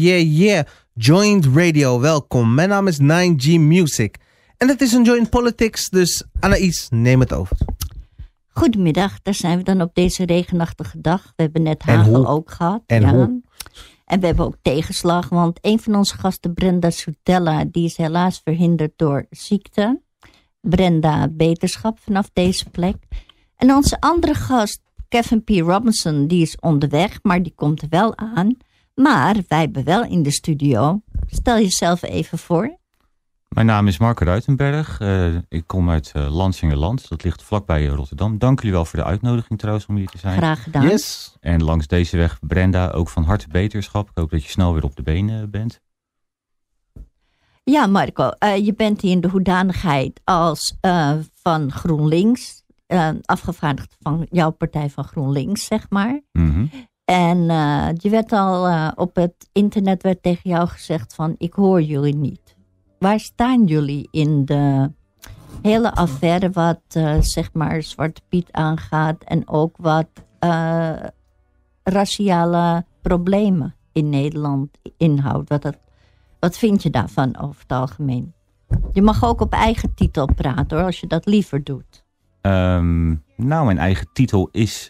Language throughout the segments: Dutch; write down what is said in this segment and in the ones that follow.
yeah. Joint Radio, welkom. Mijn naam is 9G Music. En het is een Joint Politics, dus Anaïs, neem het over. Goedemiddag, daar zijn we dan op deze regenachtige dag. We hebben net hagel ook gehad. En we hebben ook tegenslag, want een van onze gasten, Brenda Soetella, die is helaas verhinderd door ziekte. Brenda, beterschap vanaf deze plek. En onze andere gast, Kevin P. Robinson, die is onderweg, maar die komt er wel aan. Maar wij hebben wel in de studio. Stel jezelf even voor. Mijn naam is Marco Ruitenberg. Ik kom uit Lansingerland. Dat ligt vlakbij Rotterdam. Dank jullie wel voor de uitnodiging trouwens om hier te zijn. Graag gedaan. Yes. En langs deze weg, Brenda, ook van harte beterschap. Ik hoop dat je snel weer op de benen bent. Ja, Marco, je bent hier in de hoedanigheid als van GroenLinks. Afgevaardigd van jouw partij van GroenLinks, zeg maar. Mm-hmm. En je werd al op het internet werd tegen jou gezegd van ik hoor jullie niet. Waar staan jullie in de hele affaire wat zeg maar Zwarte Piet aangaat en ook wat raciale problemen in Nederland inhoudt? Wat vind je daarvan over het algemeen? Je mag ook op eigen titel praten hoor, als je dat liever doet. Nou, mijn eigen titel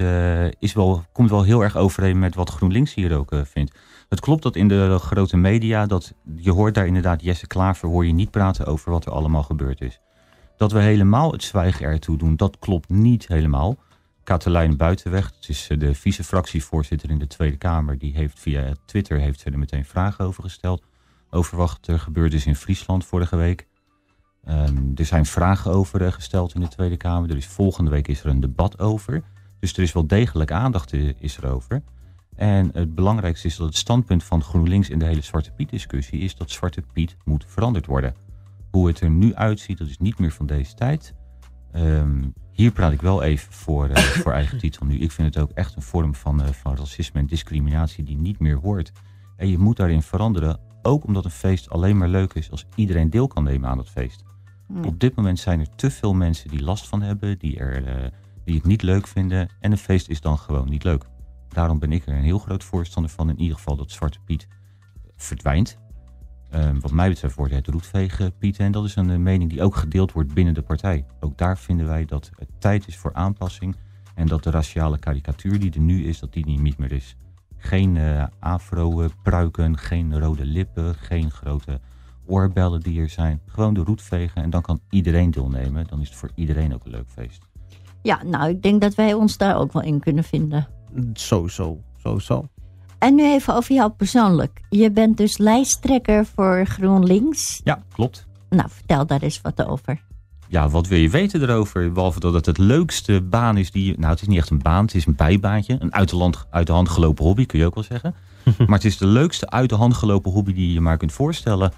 komt wel heel erg overeen met wat GroenLinks hier ook vindt. Het klopt dat in de grote media, dat je hoort daar inderdaad Jesse Klaver, hoor je niet praten over wat er allemaal gebeurd is. Dat we helemaal het zwijgen ertoe doen, dat klopt niet helemaal. Katelijn Buitenweg, dat is de vice-fractievoorzitter in de Tweede Kamer, die heeft via Twitter er meteen vragen over gesteld. Over wat er gebeurd is in Friesland vorige week. Er zijn vragen over gesteld in de Tweede Kamer. Volgende week is er een debat over. Dus er is wel degelijk aandacht is erover. En het belangrijkste is dat het standpunt van GroenLinks in de hele Zwarte Piet discussie is dat Zwarte Piet moet veranderd worden. Hoe het er nu uitziet, dat is niet meer van deze tijd. Hier praat ik wel even voor eigen titel nu. Ik vind het ook echt een vorm van racisme en discriminatie die niet meer hoort. En je moet daarin veranderen, ook omdat een feest alleen maar leuk is als iedereen deel kan nemen aan het feest. Op dit moment zijn er te veel mensen die last van hebben, die het niet leuk vinden. En een feest is dan gewoon niet leuk. Daarom ben ik er een heel groot voorstander van, in ieder geval dat Zwarte Piet verdwijnt. Wat mij betreft wordt het roetvegen Piet. En dat is een mening die ook gedeeld wordt binnen de partij. Ook daar vinden wij dat het tijd is voor aanpassing. En dat de raciale karikatuur die er nu is, dat die niet meer is. Geen afro-pruiken, geen rode lippen, geen grote oorbellen die er zijn. Gewoon de roet vegen en dan kan iedereen deelnemen. Dan is het voor iedereen ook een leuk feest. Ja, nou, ik denk dat wij ons daar ook wel in kunnen vinden. Sowieso. En nu even over jou persoonlijk. Je bent dus lijsttrekker voor GroenLinks. Ja, klopt. Nou, vertel daar eens wat over. Ja, wat wil je weten erover? Behalve dat het leukste baan is die... Nou, het is niet echt een baan, het is een bijbaantje. Een uit de hand gelopen hobby, kun je ook wel zeggen. Maar het is de leukste uit de hand gelopen hobby die je maar kunt voorstellen.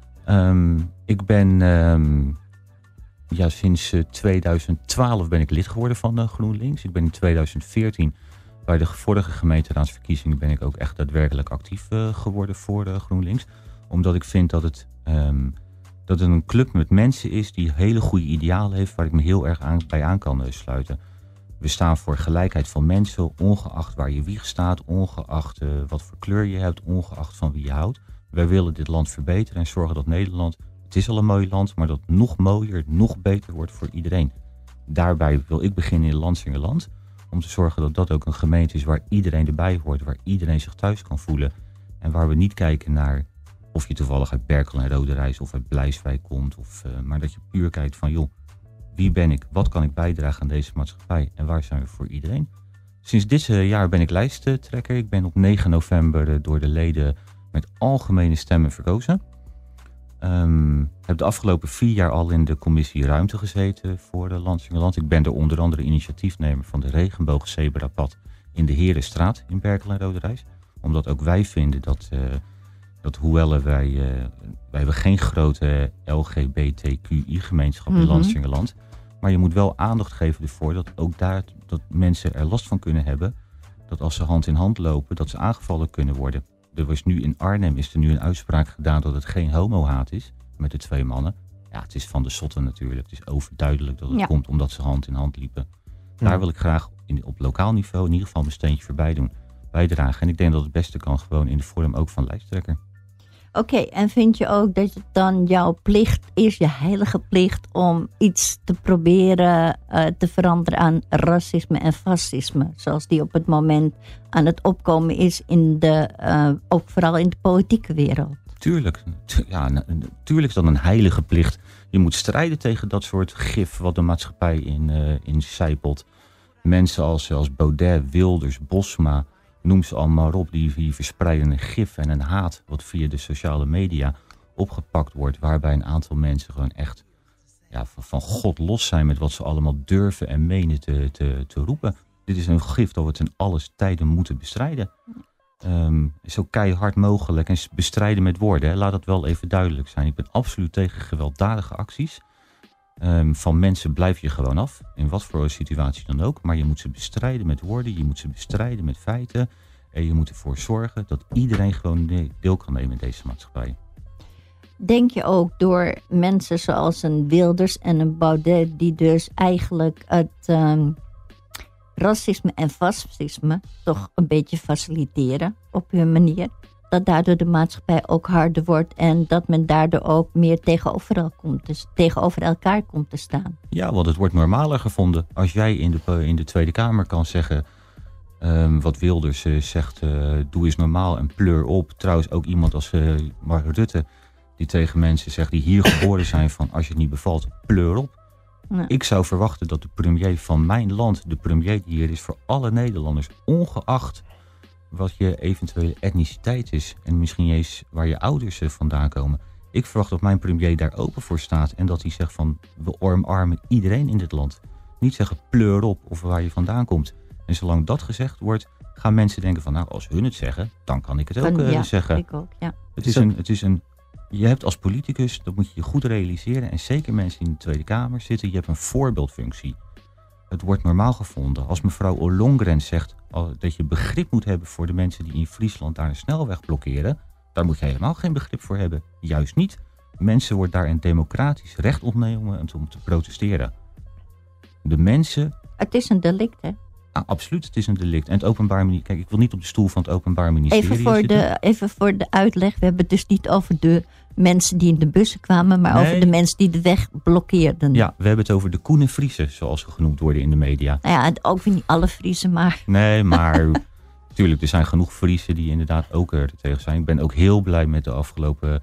Ik ben... sinds 2012 ben ik lid geworden van GroenLinks. Ik ben in 2014 bij de vorige gemeenteraadsverkiezingen ben ik ook echt daadwerkelijk actief geworden voor GroenLinks. Omdat ik vind dat het een club met mensen is die hele goede idealen heeft waar ik me heel erg bij aan kan sluiten. We staan voor gelijkheid van mensen, ongeacht waar je wieg staat, ongeacht wat voor kleur je hebt, ongeacht van wie je houdt. Wij willen dit land verbeteren en zorgen dat Nederland, het is al een mooi land, maar dat het nog mooier, nog beter wordt voor iedereen. Daarbij wil ik beginnen in Lansingerland, om te zorgen dat dat ook een gemeente is waar iedereen erbij hoort, waar iedereen zich thuis kan voelen. En waar we niet kijken naar of je toevallig uit Berkel en Roderijs of uit Blijswijk komt, maar dat je puur kijkt van joh, wie ben ik, wat kan ik bijdragen aan deze maatschappij en waar zijn we voor iedereen. Sinds dit jaar ben ik lijsttrekker. Ik ben op 9 november door de leden met algemene stemmen verkozen. Heb de afgelopen 4 jaar al in de commissie Ruimte gezeten voor de Lansingerland. Ik ben er onder andere initiatiefnemer van de regenboogzebrapad in de Herenstraat in Berkel en Roderijs. Omdat ook wij vinden dat hoewel wij hebben geen grote LGBTQI-gemeenschap in Lansingerland. Maar je moet wel aandacht geven ervoor dat ook daar dat mensen er last van kunnen hebben. Dat als ze hand in hand lopen, dat ze aangevallen kunnen worden. In Arnhem is er nu een uitspraak gedaan dat het geen homohaat is met de 2 mannen. Ja, het is van de zotten natuurlijk. Het is overduidelijk dat het komt omdat ze hand in hand liepen. Daar wil ik graag op lokaal niveau in ieder geval mijn steentje voorbij doen. bijdragen. En ik denk dat het beste kan gewoon in de vorm ook van lijsttrekker. Oké, en vind je ook dat het dan jouw plicht is, je heilige plicht, om iets te proberen te veranderen aan racisme en fascisme, zoals die op het moment aan het opkomen is ook vooral in de politieke wereld? Tuurlijk. Tuurlijk is dat een heilige plicht. Je moet strijden tegen dat soort gif wat de maatschappij in zijpelt. Mensen als Baudet, Wilders, Bosma, noem ze allemaal op, die verspreiden een gif en een haat wat via de sociale media opgepakt wordt, waarbij een aantal mensen gewoon echt van God los zijn met wat ze allemaal durven en menen te roepen. Dit is een gif dat we ten alles tijden moeten bestrijden. Zo keihard mogelijk en bestrijden met woorden. Hè. Laat dat wel even duidelijk zijn. Ik ben absoluut tegen gewelddadige acties. Van mensen blijf je gewoon af. In wat voor situatie dan ook. Maar je moet ze bestrijden met woorden. Je moet ze bestrijden met feiten. En je moet ervoor zorgen dat iedereen gewoon deel kan nemen in deze maatschappij. Denk je ook door mensen zoals een Wilders en een Baudet, die dus eigenlijk het racisme en fascisme toch een beetje faciliteren op hun manier, dat daardoor de maatschappij ook harder wordt en dat men daardoor ook meer tegenover elkaar komt te staan? Ja, want het wordt normaler gevonden. Als jij in de Tweede Kamer kan zeggen, wat Wilders zegt, doe eens normaal en pleur op. Trouwens ook iemand als Mark Rutte, die tegen mensen zegt die hier geboren zijn van, als je het niet bevalt, pleur op. Nee. Ik zou verwachten dat de premier van mijn land, de premier die hier is voor alle Nederlanders, ongeacht wat je eventuele etniciteit is en misschien eens waar je ouders vandaan komen. Ik verwacht dat mijn premier daar open voor staat en dat hij zegt van, we omarmen iedereen in dit land. Niet zeggen pleur op of waar je vandaan komt. En zolang dat gezegd wordt, gaan mensen denken van, nou, als hun het zeggen, dan kan ik het ook zeggen. Ik ook, ja. Je hebt als politicus, dat moet je je goed realiseren, en zeker mensen die in de Tweede Kamer zitten, je hebt een voorbeeldfunctie. Het wordt normaal gevonden. Als mevrouw Ollongren zegt dat je begrip moet hebben voor de mensen die in Friesland daar een snelweg blokkeren, daar moet je helemaal geen begrip voor hebben. Juist niet. Mensen wordt daar een democratisch recht ontnomen om te protesteren. De mensen... Het is een delict, hè? Absoluut, het is een delict. En het Openbaar Ministerie... Kijk, ik wil niet op de stoel van het Openbaar Ministerie Even voor de uitleg. We hebben het dus niet over de mensen die in de bussen kwamen, maar over de mensen die de weg blokkeerden. Ja, we hebben het over de Koenen Friesen, zoals ze genoemd worden in de media. Nou ja, ook weer niet alle Friesen, maar... Nee, maar natuurlijk, er zijn genoeg Friesen die inderdaad ook er tegen zijn. Ik ben ook heel blij met de afgelopen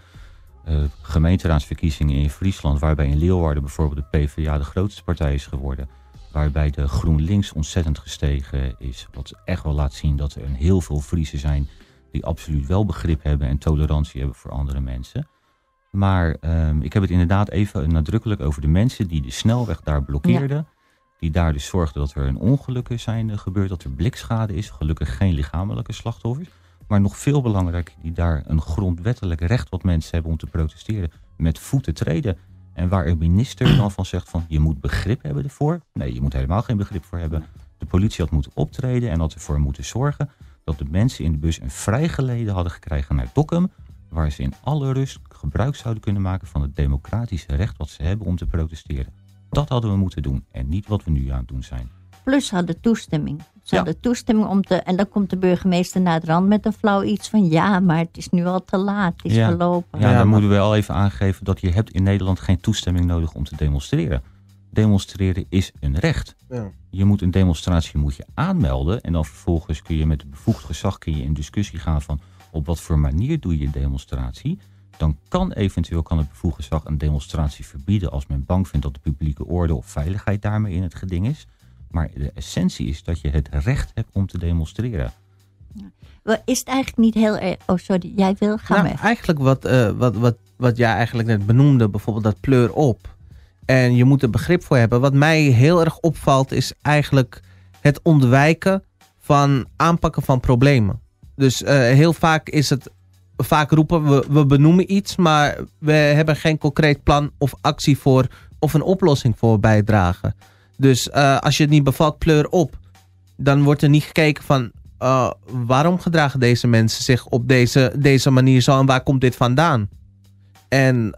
gemeenteraadsverkiezingen in Friesland, waarbij in Leeuwarden bijvoorbeeld de PvdA de grootste partij is geworden. Waarbij de GroenLinks ontzettend gestegen is. Wat echt wel laat zien dat er heel veel Friesen zijn die absoluut wel begrip hebben en tolerantie hebben voor andere mensen. Maar ik heb het inderdaad even nadrukkelijk over de mensen die de snelweg daar blokkeerden. Ja. Die daar dus zorgden dat er een ongeluk zijn gebeurd, dat er blikschade is. Gelukkig geen lichamelijke slachtoffers. Maar nog veel belangrijker, die daar een grondwettelijk recht wat mensen hebben om te protesteren met voeten treden. En waar een minister dan van zegt van, je moet begrip hebben ervoor. Nee, je moet helemaal geen begrip voor hebben. De politie had moeten optreden en had ervoor moeten zorgen dat de mensen in de bus een vrijgeleden hadden gekregen naar Dokkum, waar ze in alle rust gebruik zouden kunnen maken van het democratische recht wat ze hebben om te protesteren. Dat hadden we moeten doen en niet wat we nu aan het doen zijn. Plus ze hadden toestemming. Ze hadden toestemming om te... En dan komt de burgemeester naderhand met een flauw iets van, ja, maar het is nu al te laat. Het is gelopen. Ja, dan moeten we al even aangeven dat je hebt in Nederland geen toestemming nodig om te demonstreren. Demonstreren is een recht. Ja. Je moet een demonstratie aanmelden en dan vervolgens kun je met het bevoegd gezag in discussie gaan van op wat voor manier doe je demonstratie. Dan kan het bevoegd gezag een demonstratie verbieden als men bang vindt dat de publieke orde of veiligheid daarmee in het geding is. Maar de essentie is dat je het recht hebt om te demonstreren. Is het eigenlijk niet heel erg... Oh, sorry, jij wil? Ga maar. Eigenlijk wat jij eigenlijk net benoemde, bijvoorbeeld dat pleur op. En je moet er begrip voor hebben. Wat mij heel erg opvalt is eigenlijk het ontwijken van aanpakken van problemen. Dus heel vaak is het... Vaak roepen we benoemen iets, maar we hebben geen concreet plan of actie voor of een oplossing voor bijdragen. Dus als je het niet bevalt, pleur op. Dan wordt er niet gekeken van waarom gedragen deze mensen zich op deze manier zo en waar komt dit vandaan? En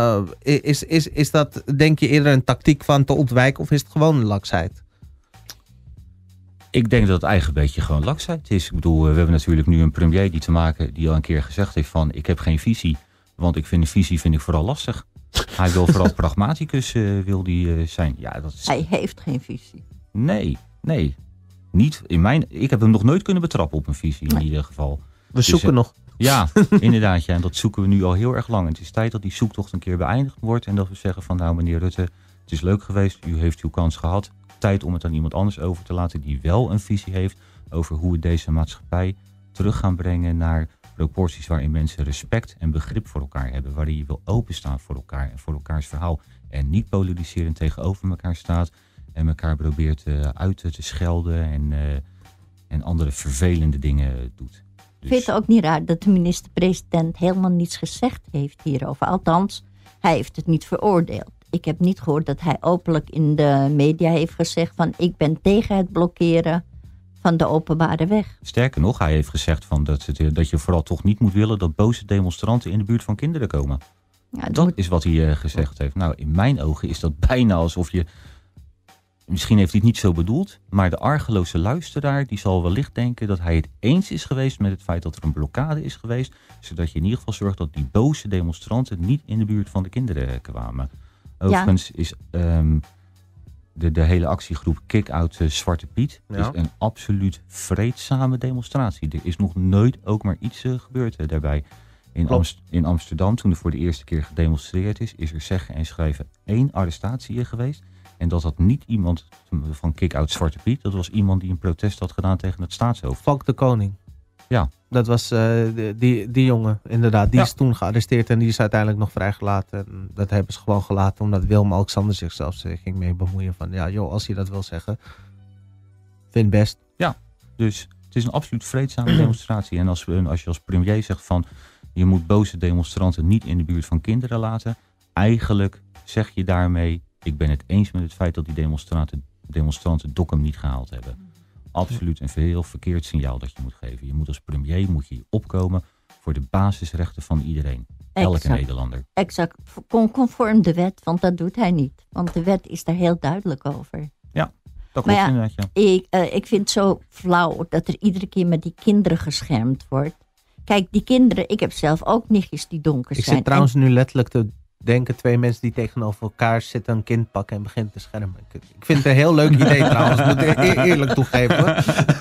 is dat, denk je, eerder een tactiek van te ontwijken of is het gewoon een laksheid? Ik denk dat het eigenlijk een beetje gewoon laksheid is. Ik bedoel, we hebben natuurlijk nu een premier die al een keer gezegd heeft van... ik heb geen visie, want ik vind een visie vooral lastig. Hij wil vooral pragmaticus zijn. Ja, dat is... Hij heeft geen visie. Nee. Niet ik heb hem nog nooit kunnen betrappen op een visie in ieder geval. We zoeken nog. Ja, inderdaad. Ja, en dat zoeken we nu al heel erg lang. En het is tijd dat die zoektocht een keer beëindigd wordt. En dat we zeggen van nou meneer Rutte, het is leuk geweest. U heeft uw kans gehad. Tijd om het aan iemand anders over te laten die wel een visie heeft over hoe we deze maatschappij terug gaan brengen naar proporties waarin mensen respect en begrip voor elkaar hebben. Waarin je wil openstaan voor elkaar en voor elkaars verhaal. En niet polariserend tegenover elkaar staat en elkaar probeert uit te schelden en andere vervelende dingen doet. Ik vind het ook niet raar dat de minister-president helemaal niets gezegd heeft hierover. Althans, hij heeft het niet veroordeeld. Ik heb niet gehoord dat hij openlijk in de media heeft gezegd van ik ben tegen het blokkeren van de openbare weg. Sterker nog, hij heeft gezegd van dat je vooral toch niet moet willen dat boze demonstranten in de buurt van kinderen komen. Ja, dat is wat hij gezegd heeft. Nou, in mijn ogen is dat bijna alsof je... Misschien heeft hij het niet zo bedoeld, maar de argeloze luisteraar die zal wellicht denken dat hij het eens is geweest met het feit dat er een blokkade is geweest, zodat je in ieder geval zorgt dat die boze demonstranten niet in de buurt van de kinderen kwamen. Overigens is de hele actiegroep Kick-Out Zwarte Piet is een absoluut vreedzame demonstratie. Er is nog nooit ook maar iets gebeurd daarbij. In Amsterdam, toen er voor de eerste keer gedemonstreerd is er zeggen en schrijven 1 arrestatie geweest. En dat had niet iemand van Kick-Out Zwarte Piet. Dat was iemand die een protest had gedaan tegen het staatshoofd. Valk de Koning. Ja. Dat was die jongen, inderdaad. Die is toen gearresteerd en die is uiteindelijk nog vrijgelaten. En dat hebben ze gewoon gelaten omdat Willem-Alexander zichzelf ging mee bemoeien van... ja joh, als je dat wil zeggen, vind best. Ja, dus het is een absoluut vreedzame demonstratie. En als je als premier zegt van... je moet boze demonstranten niet in de buurt van kinderen laten... eigenlijk zeg je daarmee... ik ben het eens met het feit dat die demonstranten Dokkum niet gehaald hebben. Absoluut een heel verkeerd signaal dat je moet geven. Je moet als premier opkomen voor de basisrechten van iedereen. Elke Nederlander. Exact. Conform de wet, want dat doet hij niet. Want de wet is daar heel duidelijk over. Ja, dat klopt inderdaad. Ja. Ik vind het zo flauw dat er iedere keer met die kinderen geschermd wordt. Kijk, die kinderen, ik heb zelf ook nichtjes die donker zijn. Ik zit trouwens nu letterlijk te denken 2 mensen die tegenover elkaar zitten, een kind pakken en beginnen te schermen. Ik vind het een heel leuk idee trouwens, moet ik eerlijk toegeven.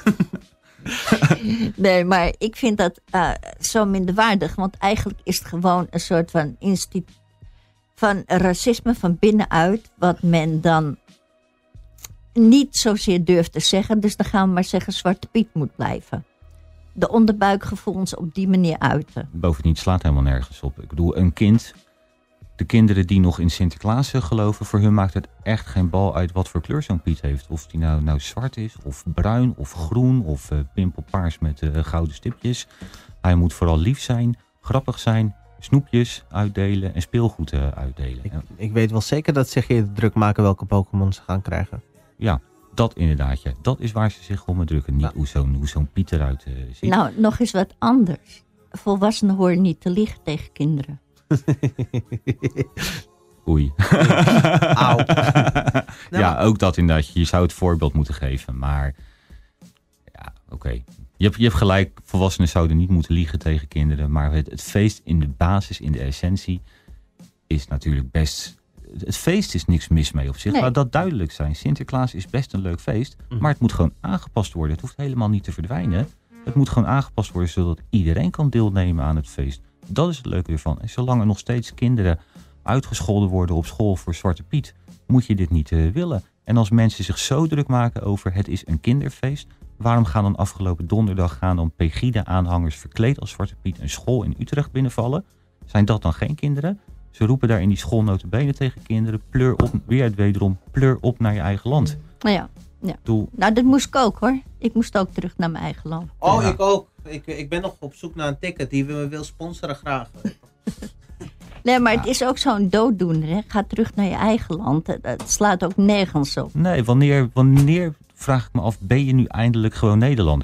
Nee, maar ik vind dat zo minderwaardig, want eigenlijk is het gewoon een soort van racisme van binnenuit, wat men dan niet zozeer durft te zeggen. Dus dan gaan we maar zeggen Zwarte Piet moet blijven. De onderbuikgevoelens op die manier uiten. Bovendien slaat helemaal nergens op. Ik bedoel, een kind... De kinderen die nog in Sinterklaas geloven, voor hun maakt het echt geen bal uit wat voor kleur zo'n Piet heeft. Of die nou zwart is, of bruin, of groen, of pimpelpaars met gouden stipjes. Hij moet vooral lief zijn, grappig zijn, snoepjes uitdelen en speelgoed uitdelen. Ik weet wel zeker dat ze zich druk maken welke Pokémon ze gaan krijgen. Ja, dat inderdaad. Ja. Dat is waar ze zich om drukken. Niet hoe zo'n Piet eruit ziet. Nou, nog eens wat anders. Volwassenen horen niet te liegen tegen kinderen. Oei. Auw. Ja, ook dat inderdaad. Je zou het voorbeeld moeten geven. Maar ja, oké. Je hebt gelijk. Volwassenen zouden niet moeten liegen tegen kinderen. Maar het feest in de basis, in de essentie, is natuurlijk best... Het feest is niks mis mee op zich. Nee. Laat dat duidelijk zijn. Sinterklaas is best een leuk feest. Maar het moet gewoon aangepast worden. Het hoeft helemaal niet te verdwijnen. Het moet gewoon aangepast worden zodat iedereen kan deelnemen aan het feest. Dat is het leuke ervan. En zolang er nog steeds kinderen uitgescholden worden op school voor Zwarte Piet, moet je dit niet willen. En als mensen zich zo druk maken over het is een kinderfeest, waarom gaan dan afgelopen donderdag Pegida-aanhangers verkleed als Zwarte Piet een school in Utrecht binnenvallen? Zijn dat dan geen kinderen? Ze roepen daar in die school nota bene tegen kinderen, pleur op naar je eigen land. Ja. Nou, dat moest ik ook hoor. Ik moest ook terug naar mijn eigen land. Oh, ja. Ik ook. Ik ben nog op zoek naar een ticket die we wil sponsoren graag. Nee, maar het is ook zo'n dooddoener. Hè? Ga terug naar je eigen land. Het slaat ook nergens op. Nee, wanneer vraag ik me af, ben je nu eindelijk gewoon Nederlander?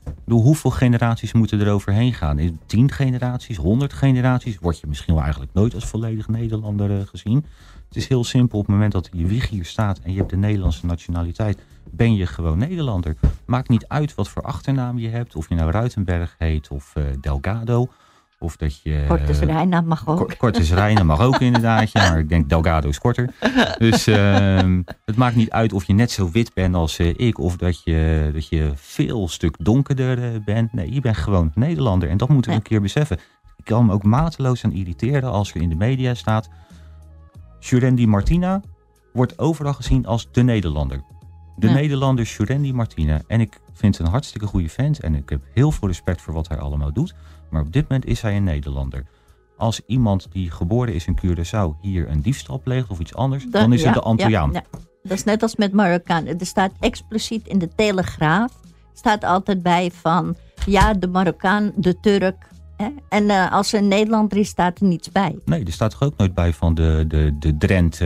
Hoeveel generaties moeten er overheen gaan? 10 generaties, 100 generaties? Word je misschien wel eigenlijk nooit als volledig Nederlander gezien? Het is heel simpel. Op het moment dat je wieg hier staat en je hebt de Nederlandse nationaliteit, ben je gewoon Nederlander. Maakt niet uit wat voor achternaam je hebt. Of je nou Ruitenberg heet of Delgado. Of dat je... Cortes Reina mag ook. Cortes Reina mag ook inderdaad. Ja, maar ik denk Delgado is korter. Dus het maakt niet uit of je net zo wit bent als ik. Of dat je veel stuk donkerder bent. Nee, je bent gewoon Nederlander. En dat moeten we een keer beseffen. Ik kan me ook mateloos aan irriteren als er in de media staat. Jurendi Martina wordt overal gezien als de Nederlander. De Nederlander Jurendi Martina. En ik vind het een hartstikke goede vent. En ik heb heel veel respect voor wat hij allemaal doet. Maar op dit moment is hij een Nederlander. Als iemand die geboren is in Curaçao hier een diefstal pleegt of iets anders, dan is het de Antilliaan. Ja. Dat is net als met Marokkanen. Er staat expliciet in de Telegraaf, staat altijd bij van, de Marokkaan, de Turk. Hè? En als er een Nederlander is, staat er niets bij. Nee, er staat toch ook nooit bij van de Drent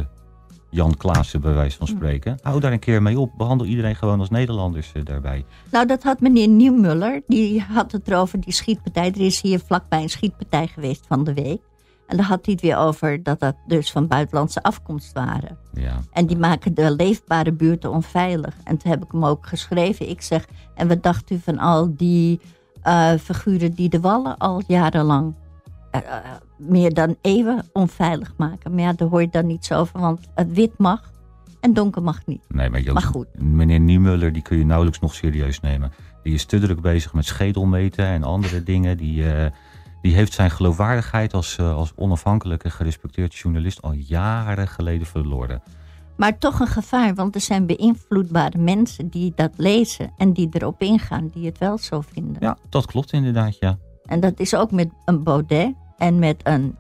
Jan Klaassen, bij wijze van spreken. Hou daar een keer mee op. Behandel iedereen gewoon als Nederlanders daarbij. Nou, dat had meneer Nieuwmuller. Die had het erover, die schietpartij. Er is hier vlakbij een schietpartij geweest van de week. En daar had hij het weer over dat dus van buitenlandse afkomst waren. Ja. En die maken de leefbare buurten onveilig. En toen heb ik hem ook geschreven. Ik zeg, en wat dacht u van al die figuren die de Wallen al jarenlang meer dan eeuwen onveilig maken. Maar daar hoor je dan niets over, want het wit mag en donker mag niet. Nee, maar Joost, maar goed. Meneer Nieuwmuller, die kun je nauwelijks nog serieus nemen. Die is te druk bezig met schedelmeten en andere dingen. Die heeft zijn geloofwaardigheid als onafhankelijke gerespecteerd journalist al jaren geleden verloren. Maar toch een gevaar, want er zijn beïnvloedbare mensen die dat lezen en die erop ingaan, die het wel zo vinden. Ja, dat klopt inderdaad, ja. En dat is ook met een Baudet en met een,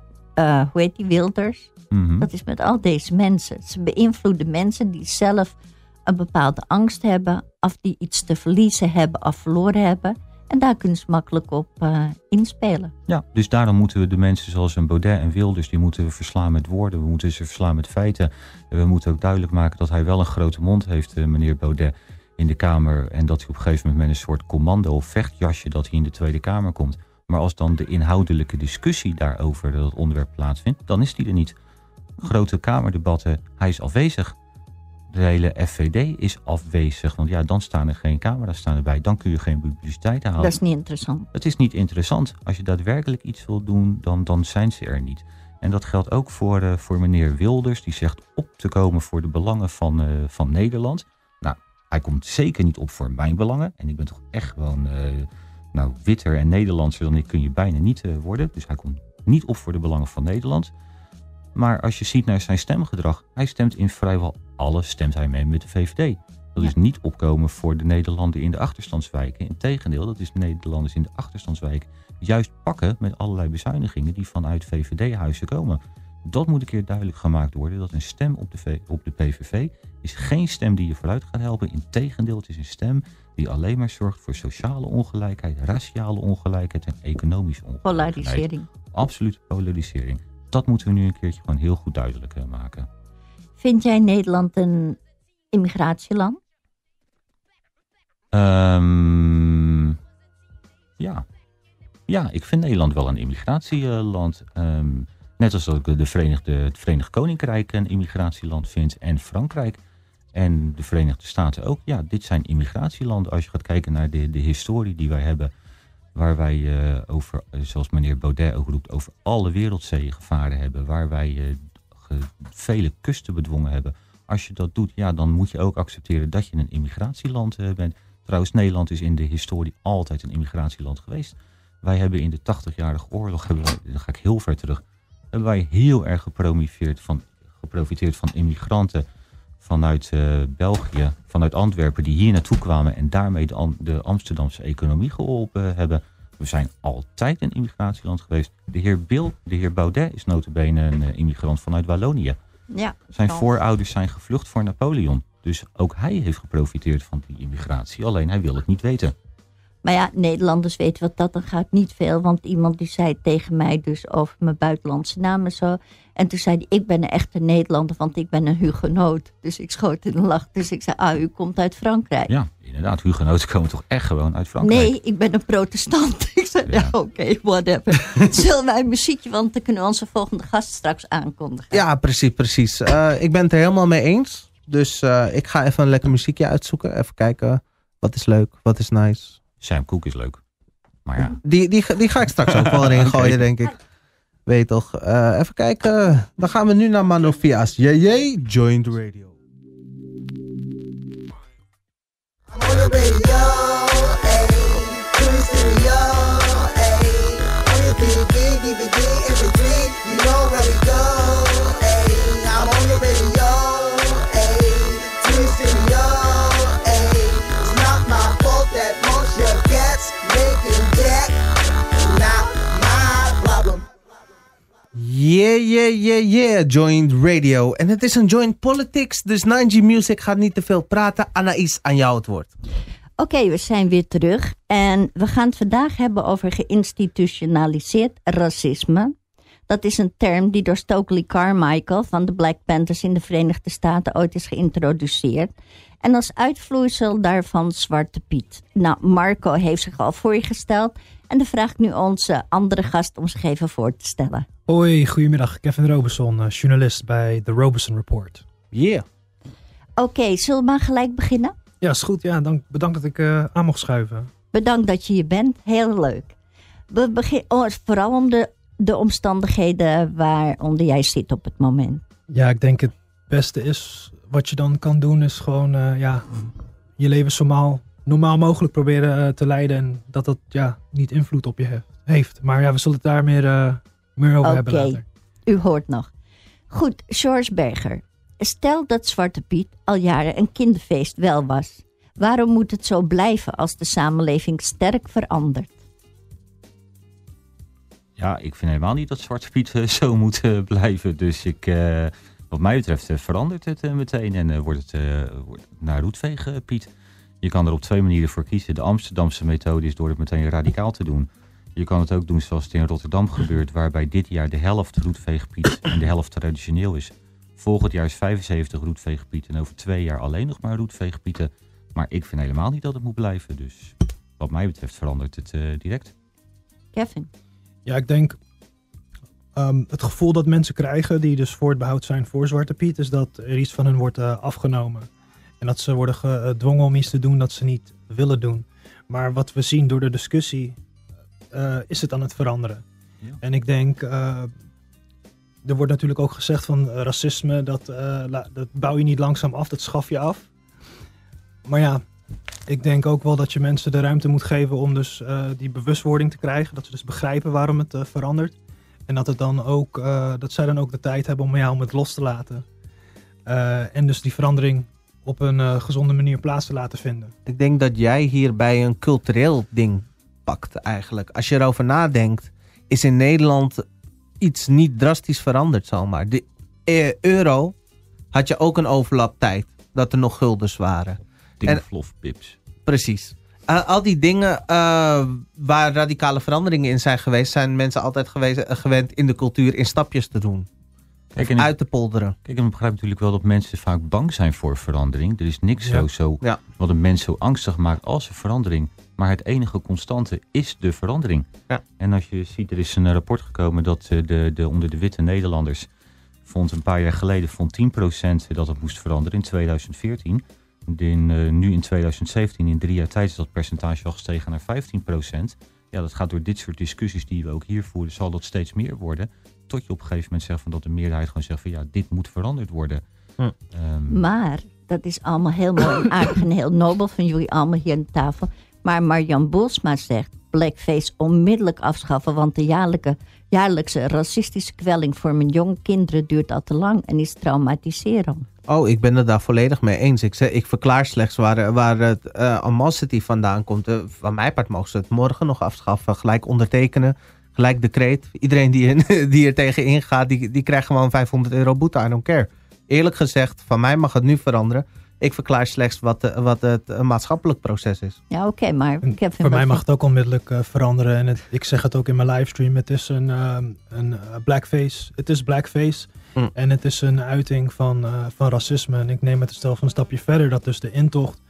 Wilders. Mm-hmm. Dat is met al deze mensen. Ze beïnvloeden mensen die zelf een bepaalde angst hebben, of die iets te verliezen hebben of verloren hebben. En daar kunnen ze makkelijk op inspelen. Ja, dus daarom moeten we de mensen zoals een Baudet en Wilders, die moeten we verslaan met woorden. We moeten ze verslaan met feiten. En we moeten ook duidelijk maken dat hij wel een grote mond heeft, meneer Baudet, in de Kamer. En dat hij op een gegeven moment met een soort commando of vechtjasje dat hij in de Tweede Kamer komt. Maar als dan de inhoudelijke discussie daarover dat onderwerp plaatsvindt, dan is die er niet. Grote Kamerdebatten, hij is afwezig. De hele FVD is afwezig, want dan staan er geen camera's erbij. Dan kun je geen publiciteit halen. Dat is niet interessant. Het is niet interessant. Als je daadwerkelijk iets wil doen, dan zijn ze er niet. En dat geldt ook voor meneer Wilders, die zegt op te komen voor de belangen van Nederland. Nou, hij komt zeker niet op voor mijn belangen. En ik ben toch echt gewoon witter en Nederlandser dan ik kun je bijna niet worden. Dus hij komt niet op voor de belangen van Nederland. Maar als je ziet naar zijn stemgedrag, hij stemt in vrijwel alles, stemt hij mee met de VVD. Dat is niet opkomen voor de Nederlanden in de achterstandswijken. Integendeel, dat is de Nederlanders in de achterstandswijken juist pakken met allerlei bezuinigingen die vanuit VVD-huizen komen. Dat moet een keer duidelijk gemaakt worden, dat een stem op de PVV is geen stem die je vooruit gaat helpen. Integendeel, het is een stem die alleen maar zorgt voor sociale ongelijkheid, raciale ongelijkheid en economische ongelijkheid. Polarisering. Absoluut polarisering. Dat moeten we nu een keertje gewoon heel goed duidelijk maken. Vind jij Nederland een immigratieland? Ja. Ja, ik vind Nederland wel een immigratieland. Net als dat ik het Verenigd Koninkrijk een immigratieland vind. En Frankrijk en de Verenigde Staten ook. Ja, dit zijn immigratielanden. Als je gaat kijken naar de historie die wij hebben. Waar wij over, zoals meneer Baudet ook roept, over alle wereldzeeën gevaren hebben. Waar wij vele kusten bedwongen hebben. Als je dat doet, dan moet je ook accepteren dat je een immigratieland bent. Trouwens, Nederland is in de historie altijd een immigratieland geweest. Wij hebben in de 80-jarige oorlog, dan ga ik heel ver terug, hebben wij heel erg geprofiteerd van immigranten vanuit België, vanuit Antwerpen, die hier naartoe kwamen en daarmee de Amsterdamse economie geholpen hebben. We zijn altijd een immigratieland geweest. De heer Baudet is nota bene een immigrant vanuit Wallonië. Ja, zijn voorouders zijn gevlucht voor Napoleon. Dus ook hij heeft geprofiteerd van die immigratie. Alleen hij wil het niet weten. Maar ja, Nederlanders weten wat dat dan gaat niet veel. Want iemand die zei tegen mij dus over mijn buitenlandse naam en zo. En toen zei hij, ik ben een echte Nederlander, want ik ben een hugenoot. Dus ik schoot in de lach. Dus ik zei, u komt uit Frankrijk. Ja, Inderdaad, hugenoten komen toch echt gewoon uit Frankrijk? Nee, ik ben een protestant. Ik zei, oké, whatever. Zullen wij een muziekje, want dan kunnen we onze volgende gast straks aankondigen. Ja, precies. Ik ben het er helemaal mee eens. Dus ik ga even een lekker muziekje uitzoeken. Even kijken, wat is leuk, wat is nice. Sam Cooke is leuk. Maar ja. Die ga ik straks ook wel erin gooien, denk ik. Weet je toch. Even kijken. Dan gaan we nu naar Manofia's. Joint Radio. I'm on the radio, ayy, to the studio, ayy, on your DVD, MP3, you know where we go, ayy, I'm on the radio, ayy, to the studio, ayy, it's not my fault that most your cats making jack, not my problem. Yeah, Joint Radio. En het is een Joint Politics, dus 9G Music gaat niet te veel praten. Anaïs, aan jou het woord. Oké, we zijn weer terug. En we gaan het vandaag hebben over geïnstitutionaliseerd racisme. Dat is een term die door Stokely Carmichael van de Black Panthers in de Verenigde Staten ooit is geïntroduceerd. En als uitvloeisel daarvan Zwarte Piet. Nou, Marco heeft zich al voorgesteld. En dan vraag ik nu onze andere gast om zich even voor te stellen. Hoi, goedemiddag. Kevin Robeson, journalist bij The Robeson Report. Yeah. Oké, zullen we maar gelijk beginnen? Ja, is goed. Ja, bedankt dat ik aan mocht schuiven. Bedankt dat je hier bent. Heel leuk. We beginnen vooral om de omstandigheden waaronder jij zit op het moment. Ja, ik denk het beste is wat je dan kan doen is gewoon je leven zo normaal mogelijk proberen te leiden. En dat niet invloed op je heeft. Maar ja, we zullen het daar meer over hebben later. U hoort nog. Goed, George Berger. Stel dat Zwarte Piet al jaren een kinderfeest wel was. Waarom moet het zo blijven als de samenleving sterk verandert? Ja, ik vind helemaal niet dat Zwarte Piet zo moet blijven. Dus wat mij betreft verandert het meteen en wordt het naar roetveeg, Piet. Je kan er op 2 manieren voor kiezen. De Amsterdamse methode is door het meteen radicaal te doen. Je kan het ook doen zoals het in Rotterdam gebeurt, waarbij dit jaar de helft roetveegpiet en de helft traditioneel is. Volgend jaar is 75 roetveegpiet en over 2 jaar alleen nog maar roetveegpieten. Maar ik vind helemaal niet dat het moet blijven. Dus wat mij betreft verandert het direct. Kevin? Ja, ik denk het gevoel dat mensen krijgen die dus voor het behoud zijn voor Zwarte Piet, is dat er iets van hen wordt afgenomen. En dat ze worden gedwongen om iets te doen dat ze niet willen doen. Maar wat we zien door de discussie is het aan het veranderen. Ja. En ik denk, er wordt natuurlijk ook gezegd van racisme, dat bouw je niet langzaam af, dat schaf je af. Maar ja, ik denk ook wel dat je mensen de ruimte moet geven om dus die bewustwording te krijgen. Dat ze dus begrijpen waarom het verandert. En dat, dat zij dan ook de tijd hebben om het los te laten. En dus die verandering op een gezonde manier plaats te laten vinden. Ik denk dat jij hierbij een cultureel ding pakt eigenlijk. Als je erover nadenkt, is in Nederland iets niet drastisch veranderd zomaar. De euro had je ook een overlaptijd, dat er nog guldens waren. Flofpips. Precies. Al die dingen waar radicale veranderingen in zijn geweest, zijn mensen altijd gewend in de cultuur in stapjes te doen. Uit te polderen. Kijk, en ik begrijp natuurlijk wel dat mensen vaak bang zijn voor verandering. Er is niks wat een mens zo angstig maakt als een verandering. Maar het enige constante is de verandering. Ja. En als je ziet, er is een rapport gekomen dat onder de witte Nederlanders een paar jaar geleden 10% dat het moest veranderen in 2014. Nu in 2017, in 3 jaar tijd, is dat percentage al gestegen naar 15%. Ja, dat gaat door dit soort discussies die we ook hier voeren, zal dat steeds meer worden. Tot je op een gegeven moment zegt van dat de meerderheid gewoon zegt van ja, dit moet veranderd worden. Maar dat is allemaal heel mooi en aardig en heel nobel van jullie allemaal hier aan tafel. Maar Marjan Boelsma zegt blackface onmiddellijk afschaffen, want de jaarlijkse racistische kwelling voor mijn jonge kinderen duurt al te lang en is traumatiserend. Oh, ik ben het daar volledig mee eens. Ik verklaar slechts waar het animosity vandaan komt. Van mijn part mogen ze het morgen nog afschaffen. Gelijk ondertekenen, gelijk decreet. Iedereen die er tegen ingaat, die krijgt gewoon €500 boete. I don't care. Eerlijk gezegd, van mij mag het nu veranderen. Ik verklaar slechts wat het maatschappelijk proces is. Ja, oké, maar voor mij mag het ook onmiddellijk veranderen. En ik zeg het ook in mijn livestream. Het is een blackface. Het is blackface. En het is een uiting van racisme. En ik neem het stel van een stapje verder. Dat dus de intocht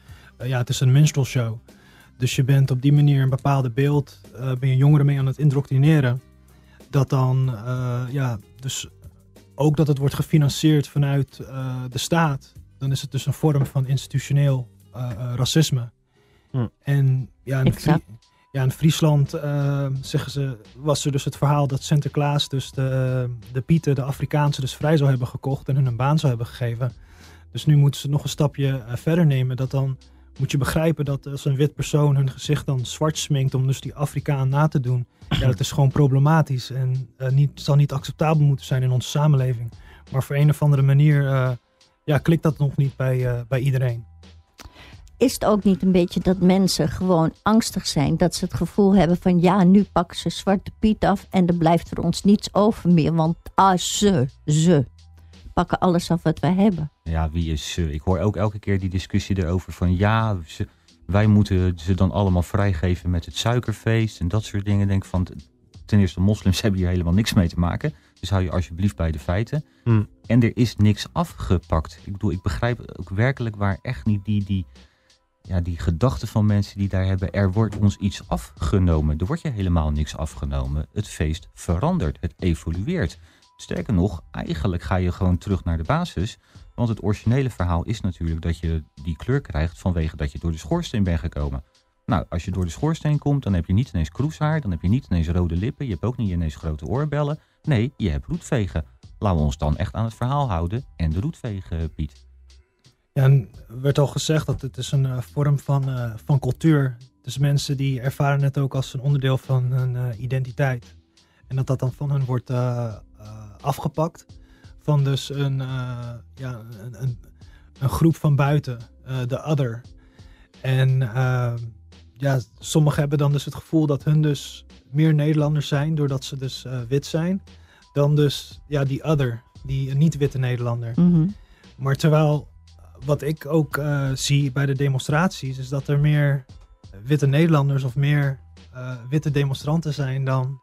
het is een minstrel show. Dus je bent op die manier een bepaalde beeld, ben je jongeren mee aan het indoctrineren. Dat dan, dus ook dat het wordt gefinancierd vanuit de staat. Dan is het dus een vorm van institutioneel racisme. En in Friesland zeggen ze, was er dus het verhaal dat Sinterklaas dus de Pieten, de Afrikaanse, dus vrij zou hebben gekocht en hun een baan zou hebben gegeven. Dus nu moeten ze nog een stapje verder nemen. Dat dan moet je begrijpen dat als een wit persoon hun gezicht dan zwart sminkt om dus die Afrikaan na te doen. Ja, dat is gewoon problematisch en zal niet acceptabel moeten zijn in onze samenleving. Maar voor een of andere manier klikt dat nog niet bij iedereen. Is het ook niet een beetje dat mensen gewoon angstig zijn? Dat ze het gevoel hebben van nu pakken ze Zwarte Piet af en er blijft voor ons niets over meer. Want ze pakken alles af wat wij hebben. Ja, wie is ze? Ik hoor ook elke keer die discussie erover van wij moeten ze dan allemaal vrijgeven met het suikerfeest en dat soort dingen. Denk van, ten eerste, moslims hebben hier helemaal niks mee te maken. Dus hou je alsjeblieft bij de feiten. En er is niks afgepakt. Ik bedoel, ik begrijp ook werkelijk waar echt niet die gedachten van mensen die daar hebben. Er wordt ons iets afgenomen. Er wordt je helemaal niks afgenomen. Het feest verandert. Het evolueert. Sterker nog, eigenlijk ga je gewoon terug naar de basis. Want het originele verhaal is natuurlijk dat je die kleur krijgt vanwege dat je door de schoorsteen bent gekomen. Nou, als je door de schoorsteen komt, dan heb je niet ineens kroeshaar. Dan heb je niet ineens rode lippen. Je hebt ook niet ineens grote oorbellen. Nee, je hebt roetvegen. Laten we ons dan echt aan het verhaal houden en de roetvegen, Piet. Ja, en er werd al gezegd dat het is een vorm van cultuur. Dus mensen die ervaren het ook als een onderdeel van hun identiteit. En dat dan van hen wordt afgepakt. Van dus een groep van buiten, de other. En sommigen hebben dan dus het gevoel dat hun dus meer Nederlanders zijn, doordat ze dus wit zijn, dan dus die other, die niet-witte Nederlander. Mm-hmm. Maar terwijl, wat ik ook zie bij de demonstraties, is dat er meer witte Nederlanders of meer witte demonstranten zijn dan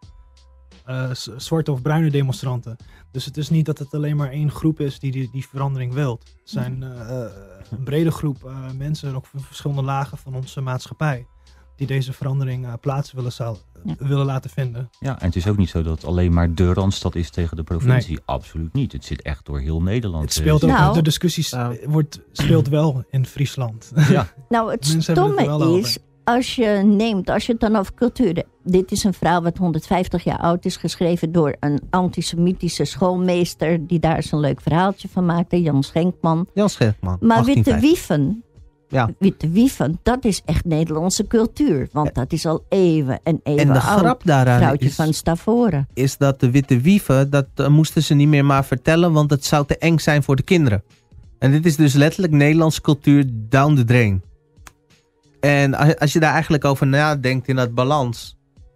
zwarte of bruine demonstranten. Dus het is niet dat het alleen maar één groep is die verandering wil. Het zijn een brede groep mensen, ook van verschillende lagen van onze maatschappij, die deze verandering plaats willen laten vinden. Ja, en het is ook niet zo dat het alleen maar de Randstad is tegen de provincie. Nee. Absoluut niet. Het zit echt door heel Nederland. Het speelt ook, de discussie speelt wel in Friesland. Ja. Nou, het stomme is, als je het dan over cultuur hebt. Dit is een verhaal wat 150 jaar oud is, geschreven door een antisemitische schoolmeester, die daar eens een leuk verhaaltje van maakte, Jan Schenkman. Maar Witte Wieven, dat is echt Nederlandse cultuur. Want dat is al eeuwen en eeuwen en de oud. Grap daaraan Vrouwtje van Stavoren. Is dat de Witte Wieven, dat moesten ze niet meer maar vertellen, want het zou te eng zijn voor de kinderen. En dit is dus letterlijk Nederlandse cultuur down the drain. En als je daar eigenlijk over nadenkt in dat balans,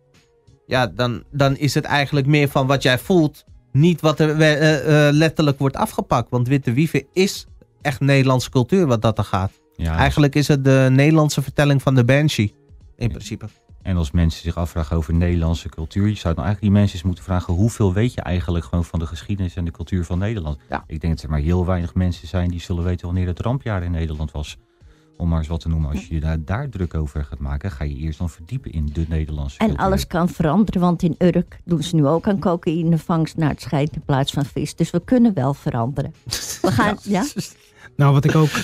dan is het eigenlijk meer van wat jij voelt, niet wat er letterlijk wordt afgepakt. Want Witte Wieven is echt Nederlandse cultuur wat dat er gaat. Ja, eigenlijk is het de Nederlandse vertelling van de Banshee, in principe. En als mensen zich afvragen over Nederlandse cultuur, je zou dan eigenlijk die mensen eens moeten vragen, hoeveel weet je eigenlijk gewoon van de geschiedenis en de cultuur van Nederland? Ja. Ik denk dat er maar heel weinig mensen zijn die zullen weten wanneer het rampjaar in Nederland was. Om maar eens wat te noemen. Als je daar druk over gaat maken, ga je eerst dan verdiepen in de Nederlandse cultuur. En alles kan veranderen, want in Urk doen ze nu ook aan cocaïnevangst naar het schijnt in plaats van vis. Dus we kunnen wel veranderen. We gaan, ja? Nou, wat ik ook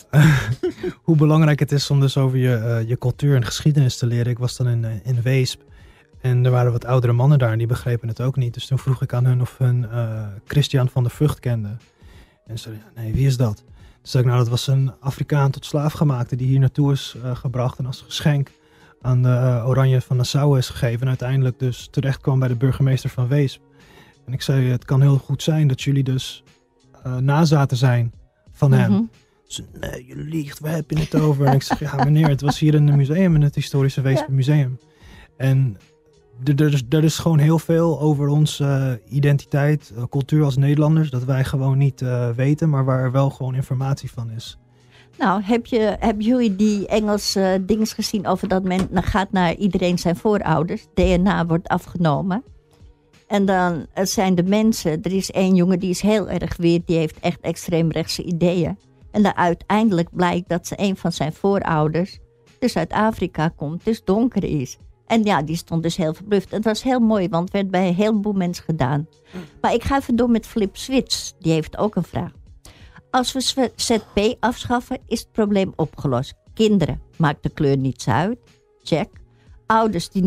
hoe belangrijk het is om dus over je cultuur en geschiedenis te leren. Ik was dan in Weesp en er waren wat oudere mannen daar en die begrepen het ook niet. Dus toen vroeg ik aan hun of hun Christian van der Vught kenden. En ze zeiden, nee, wie is dat? Toen zei ik, nou, dat was een Afrikaan tot slaafgemaakte die hier naartoe is gebracht en als geschenk aan de Oranje van Nassau is gegeven. En uiteindelijk dus terecht kwam bij de burgemeester van Weesp. En ik zei, het kan heel goed zijn dat jullie dus nazaten zijn van hem. Ze, nee, je liegt, waar heb je het over? En ik zeg, ja meneer, het was hier in een museum, in het historische Weesp Museum. En er is gewoon heel veel over onze identiteit, cultuur als Nederlanders, dat wij gewoon niet weten, maar waar er wel gewoon informatie van is. Nou, hebben jullie die Engelse dings gezien over dat men gaat naar iedereen zijn voorouders? DNA wordt afgenomen. En dan zijn de mensen, er is één jongen die is heel erg weird, die heeft echt extreemrechtse ideeën. En dan uiteindelijk blijkt dat ze een van zijn voorouders dus uit Afrika komt, dus donker is. En ja, die stond dus heel verbluft. Het was heel mooi, want het werd bij een heleboel mensen gedaan. Maar ik ga even door met Flip Switch. Die heeft ook een vraag. Als we ZP afschaffen, is het probleem opgelost. Kinderen, maakt de kleur niets uit. Check. Ouders die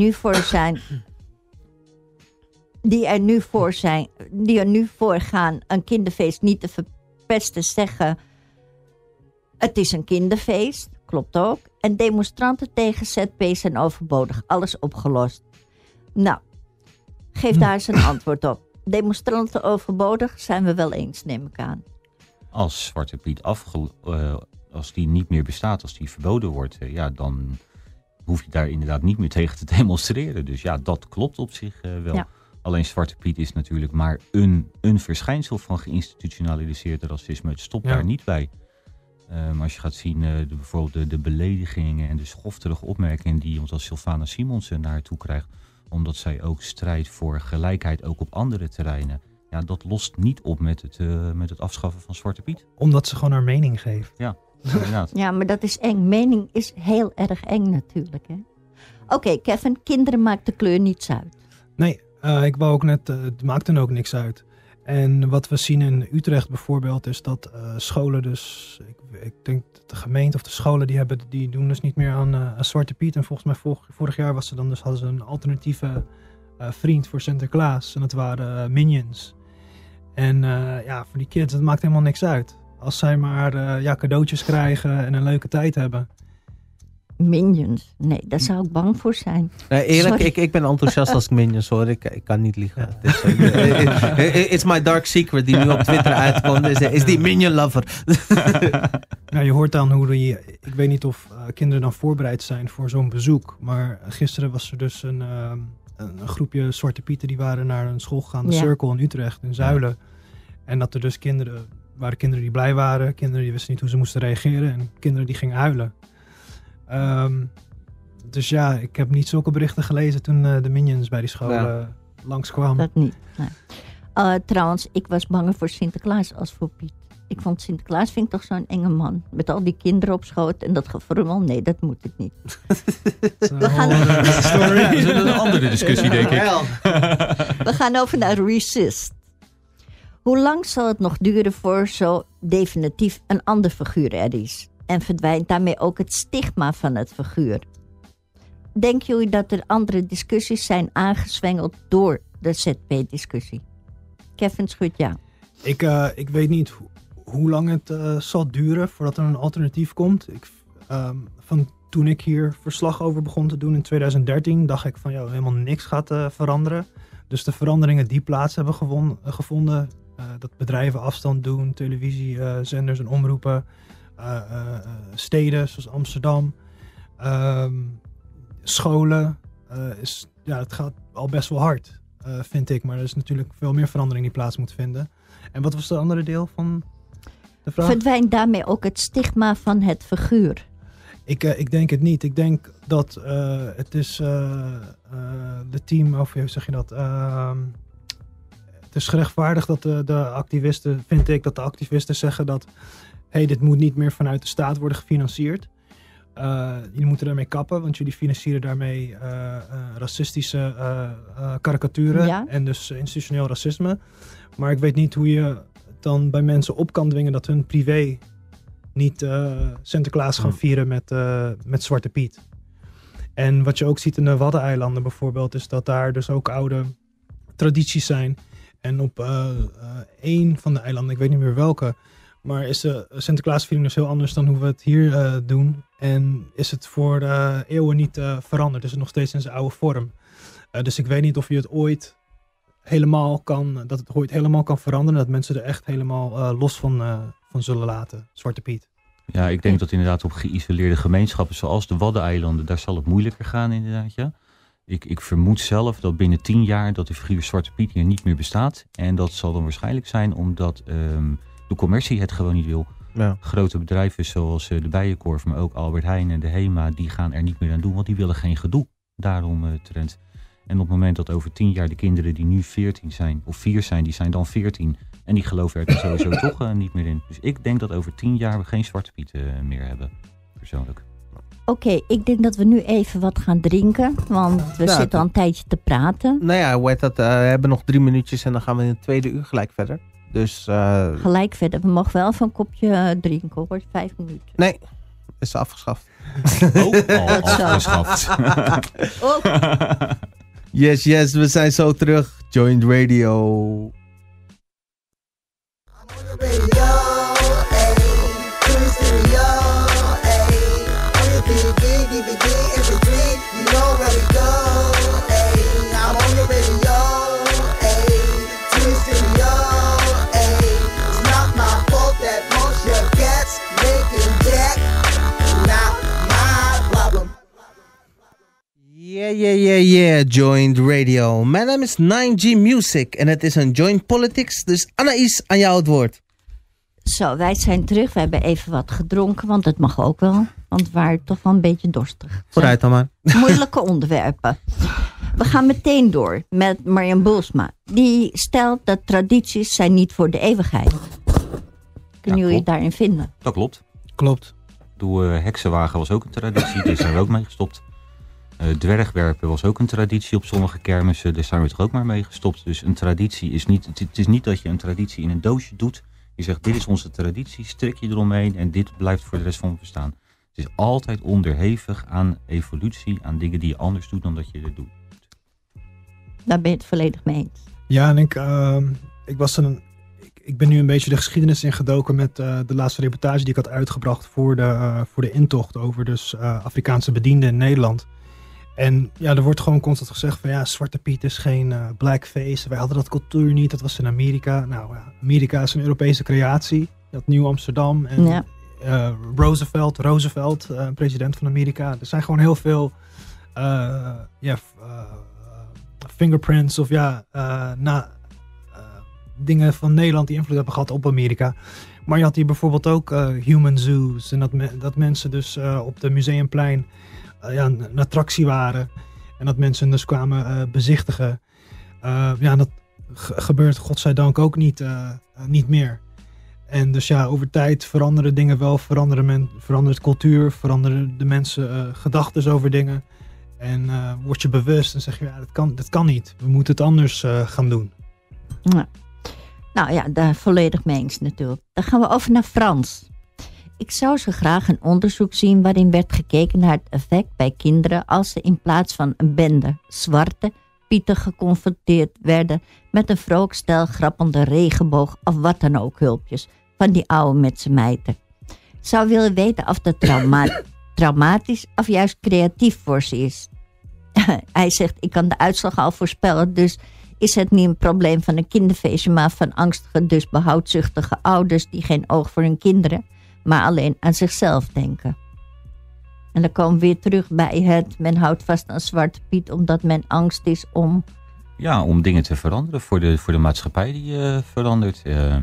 er nu voor gaan een kinderfeest niet te verpesten, zeggen het is een kinderfeest. Klopt ook. En demonstranten tegen ZP zijn overbodig. Alles opgelost. Nou, geef daar eens een antwoord op. Demonstranten overbodig zijn we wel eens, neem ik aan. Als Zwarte Piet als die niet meer bestaat, als die verboden wordt, dan hoef je daar inderdaad niet meer tegen te demonstreren. Dus ja, dat klopt op zich wel. Ja. Alleen Zwarte Piet is natuurlijk maar een verschijnsel van geïnstitutionaliseerd racisme. Het stopt daar niet bij. Als je gaat zien, bijvoorbeeld de beledigingen en de schofterige opmerkingen die iemand als Sylvana Simonsen naar haar toe krijgt, omdat zij ook strijdt voor gelijkheid ook op andere terreinen. Ja, dat lost niet op met het afschaffen van Zwarte Piet. Omdat ze gewoon haar mening geeft. Ja, inderdaad. Ja, maar dat is eng. Mening is heel erg eng natuurlijk. Oké, Kevin, kinderen maakt de kleur niets uit. Nee, ik wou ook net, het maakt dan ook niks uit. En wat we zien in Utrecht bijvoorbeeld is dat scholen dus, ik denk dat de gemeente of de scholen die doen dus niet meer aan Zwarte Piet. En volgens mij vorig jaar hadden ze een alternatieve vriend voor Sinterklaas. En dat waren Minions. En voor die kids, dat maakt helemaal niks uit. Als zij maar cadeautjes krijgen en een leuke tijd hebben. Minions? Nee, daar zou ik bang voor zijn. Eerlijk, ik ben enthousiast als Minions hoor. Ik kan niet liegen. Ja. It's my dark secret die nu op Twitter uitkomt. Is die Minion lover. Je hoort dan ik weet niet of kinderen dan voorbereid zijn voor zo'n bezoek. Maar gisteren was er dus een groepje Zwarte Pieten die waren naar een school gegaan. De Circle in Utrecht, in Zuilen. En dat er dus kinderen die blij waren. Kinderen die wisten niet hoe ze moesten reageren. En kinderen die gingen huilen. Dus ja, ik heb niet zulke berichten gelezen toen de Minions bij die school langskwamen. Dat niet. Nee. Trouwens, ik was banger voor Sinterklaas als voor Piet. Ik vond Sinterklaas toch zo'n enge man. Met al die kinderen op schoot en dat gefrummel. Nee, dat moet ik niet. We gaan dat is een andere discussie, denk ik. We gaan over naar Resist. Hoe lang zal het nog duren voor zo definitief een ander figuur er is? En verdwijnt daarmee ook het stigma van het figuur? Denken jullie dat er andere discussies zijn aangezwengeld door de ZP-discussie? Kevin schudt ja. Ik weet niet hoe lang het zal duren voordat er een alternatief komt. Van toen ik hier verslag over begon te doen in 2013, dacht ik van helemaal niks gaat veranderen. Dus de veranderingen die plaats hebben gevonden, dat bedrijven afstand doen, televisiezenders en omroepen, steden zoals Amsterdam, scholen, het gaat al best wel hard, vind ik. Maar er is natuurlijk veel meer verandering die plaats moet vinden. En wat was de andere deel van de vraag? Verdwijnt daarmee ook het stigma van het figuur? Ik denk het niet. Ik denk dat het is de team, of hoe zeg je dat? Het is gerechtvaardigd dat de activisten, vind ik, dat de activisten zeggen dat dit moet niet meer vanuit de staat worden gefinancierd. Jullie moeten daarmee kappen, want jullie financieren daarmee racistische karikaturen en dus institutioneel racisme. Maar ik weet niet hoe je dan bij mensen op kan dwingen dat hun privé niet Sinterklaas gaan vieren met Zwarte Piet. En wat je ook ziet in de Waddeneilanden bijvoorbeeld, is dat daar dus ook oude tradities zijn. En op één van de eilanden, ik weet niet meer welke, maar is de Sinterklaasviering dus heel anders dan hoe we het hier doen. En is het voor eeuwen niet veranderd. Is het nog steeds in zijn oude vorm. Dus ik weet niet of je het ooit helemaal kan veranderen. Dat mensen er echt helemaal los van zullen laten. Zwarte Piet. Ja, ik denk dat inderdaad op geïsoleerde gemeenschappen zoals de Waddeneilanden, daar zal het moeilijker gaan inderdaad, ja. Ik vermoed zelf dat binnen 10 jaar dat de figuur Zwarte Piet hier niet meer bestaat. En dat zal dan waarschijnlijk zijn omdat de commercie het gewoon niet wil. Ja. Grote bedrijven zoals de Bijenkorf, maar ook Albert Heijn en de HEMA, die gaan er niet meer aan doen, want die willen geen gedoe. Daarom trend. En op het moment dat over 10 jaar de kinderen die nu 14 zijn, of 4 zijn, die zijn dan 14. En die geloven er sowieso toch niet meer in. Dus ik denk dat over 10 jaar we geen Zwarte Piet meer hebben, persoonlijk. Oké, ik denk dat we nu even wat gaan drinken. Want we zitten al een tijdje te praten. Nou ja, hoe heet dat? We hebben nog 3 minuutjes en dan gaan we in het tweede uur gelijk verder. Dus, gelijk verder. We mogen wel even een kopje drinken hoor. 5 minuten. Nee, is afgeschaft. Al afgeschaft. Yes, we zijn zo terug. Joint Radio. Yeah, Joint Radio. Mijn naam is 9G Music en het is een Joint Politics. Dus Anaïs, aan jou het woord. Zo, wij zijn terug. We hebben even wat gedronken, want dat mag ook wel. Want we waren toch wel een beetje dorstig. Vooruit dan maar. Moeilijke onderwerpen. We gaan meteen door met Marjan Boelsma. Die stelt dat tradities zijn niet voor de eeuwigheid. Kunnen jullie daarin vinden? Dat klopt. Klopt. Heksenwagen was ook een traditie, daar zijn we ook mee gestopt. Dwergwerpen was ook een traditie op sommige kermissen, daar zijn we toch ook maar mee gestopt. Dus een traditie is niet, het is niet dat je een traditie in een doosje doet. Je zegt, dit is onze traditie, strik je eromheen en dit blijft voor de rest van het bestaan. Het is altijd onderhevig aan evolutie, aan dingen die je anders doet dan dat je het doet. Daar ben je het volledig mee eens. Ja, en ik ben nu een beetje de geschiedenis ingedoken met de laatste reportage die ik had uitgebracht voor de intocht over dus Afrikaanse bedienden in Nederland. En ja, er wordt gewoon constant gezegd van ja, Zwarte Piet is geen blackface. Wij hadden dat cultuur niet, dat was in Amerika. Nou, Amerika is een Europese creatie. Je had Nieuw Amsterdam en Roosevelt, president van Amerika. Er zijn gewoon heel veel fingerprints of dingen van Nederland die invloed hebben gehad op Amerika. Maar je had hier bijvoorbeeld ook human zoos. En dat mensen dus op de Museumplein een attractie waren. En dat mensen dus kwamen bezichtigen. Dat gebeurt godzijdank ook niet meer. En dus ja, over tijd veranderen dingen wel. Verandert cultuur. Veranderen de mensen gedachten over dingen. En word je bewust en zeg je, ja, dat kan niet. We moeten het anders gaan doen. Ja. Nou ja, daar volledig mee eens natuurlijk. Dan gaan we over naar Frans. Ik zou zo graag een onderzoek zien waarin werd gekeken naar het effect bij kinderen als ze in plaats van een bende zwarte pieten geconfronteerd werden met een vrolijk stel grappende regenboog of wat dan ook hulpjes van die oude metsemijten. Zou willen weten of dat traumatisch of juist creatief voor ze is. Hij zegt, ik kan de uitslag al voorspellen, dus is het niet een probleem van een kinderfeestje, maar van angstige, dus behoudzuchtige ouders die geen oog voor hun kinderen, maar alleen aan zichzelf denken. En dan komen we weer terug bij men houdt vast aan Zwarte Piet omdat men angst is om... Ja, om dingen te veranderen voor de maatschappij die verandert.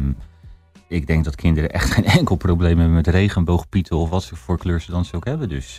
Ik denk dat kinderen echt geen enkel probleem hebben met regenboogpieten of wat voor kleur ze dan ook hebben. Dus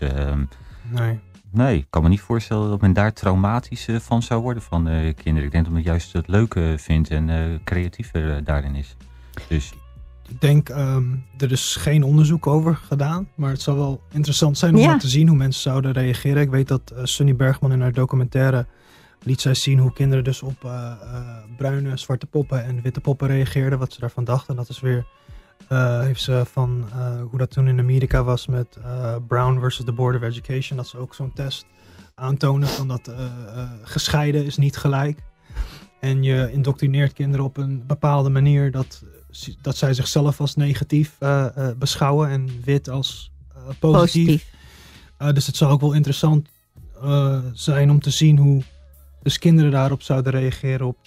nee, ik kan me niet voorstellen dat men daar traumatisch van zou worden van kinderen. Ik denk dat men juist het leuke vindt en creatiever daarin is. Dus... Ik denk, er is geen onderzoek over gedaan, maar het zou wel interessant zijn om te zien hoe mensen zouden reageren. Ik weet dat Sunny Bergman in haar documentaire liet zij zien hoe kinderen dus op bruine, zwarte poppen en witte poppen reageerden, wat ze daarvan dachten. En dat is weer, heeft ze van hoe dat toen in Amerika was met Brown versus the Board of Education, dat ze ook zo'n test aantonen van dat gescheiden is niet gelijk. En je indoctrineert kinderen op een bepaalde manier dat zij zichzelf als negatief beschouwen en wit als positief. Dus het zou ook wel interessant zijn om te zien hoe dus kinderen daarop zouden reageren op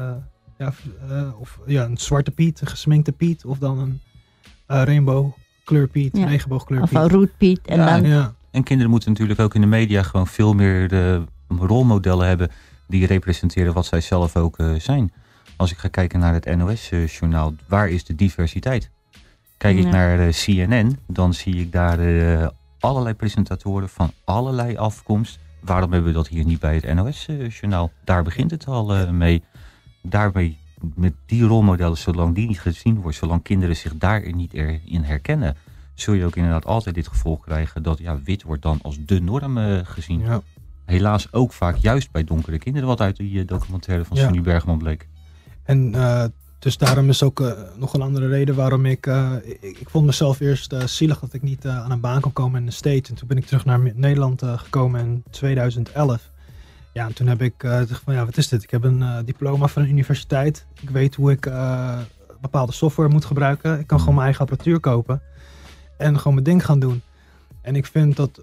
een zwarte Piet, een gesminkte Piet of dan een rainbowkleur Piet, regenboogkleur Piet. Of een roetpiet. En kinderen moeten natuurlijk ook in de media gewoon veel meer de rolmodellen hebben die representeren wat zij zelf ook zijn. Als ik ga kijken naar het NOS-journaal, waar is de diversiteit? Kijk ik naar CNN, dan zie ik daar allerlei presentatoren van allerlei afkomst. Waarom hebben we dat hier niet bij het NOS-journaal? Daar begint het al mee. Daarmee met die rolmodellen, zolang die niet gezien wordt, zolang kinderen zich daarin niet in herkennen, zul je ook inderdaad altijd dit gevolg krijgen dat wit wordt dan als de norm gezien. Ja. Helaas ook vaak juist bij donkere kinderen, wat uit die documentaire van Sunny Bergman bleek. En dus daarom is ook nog een andere reden waarom ik vond mezelf eerst zielig dat ik niet aan een baan kon komen in de States. En toen ben ik terug naar Nederland gekomen in 2011. Ja, en toen heb ik gezegd van wat is dit? Ik heb een diploma van een universiteit. Ik weet hoe ik bepaalde software moet gebruiken. Ik kan gewoon mijn eigen apparatuur kopen. En gewoon mijn ding gaan doen. En ik vind dat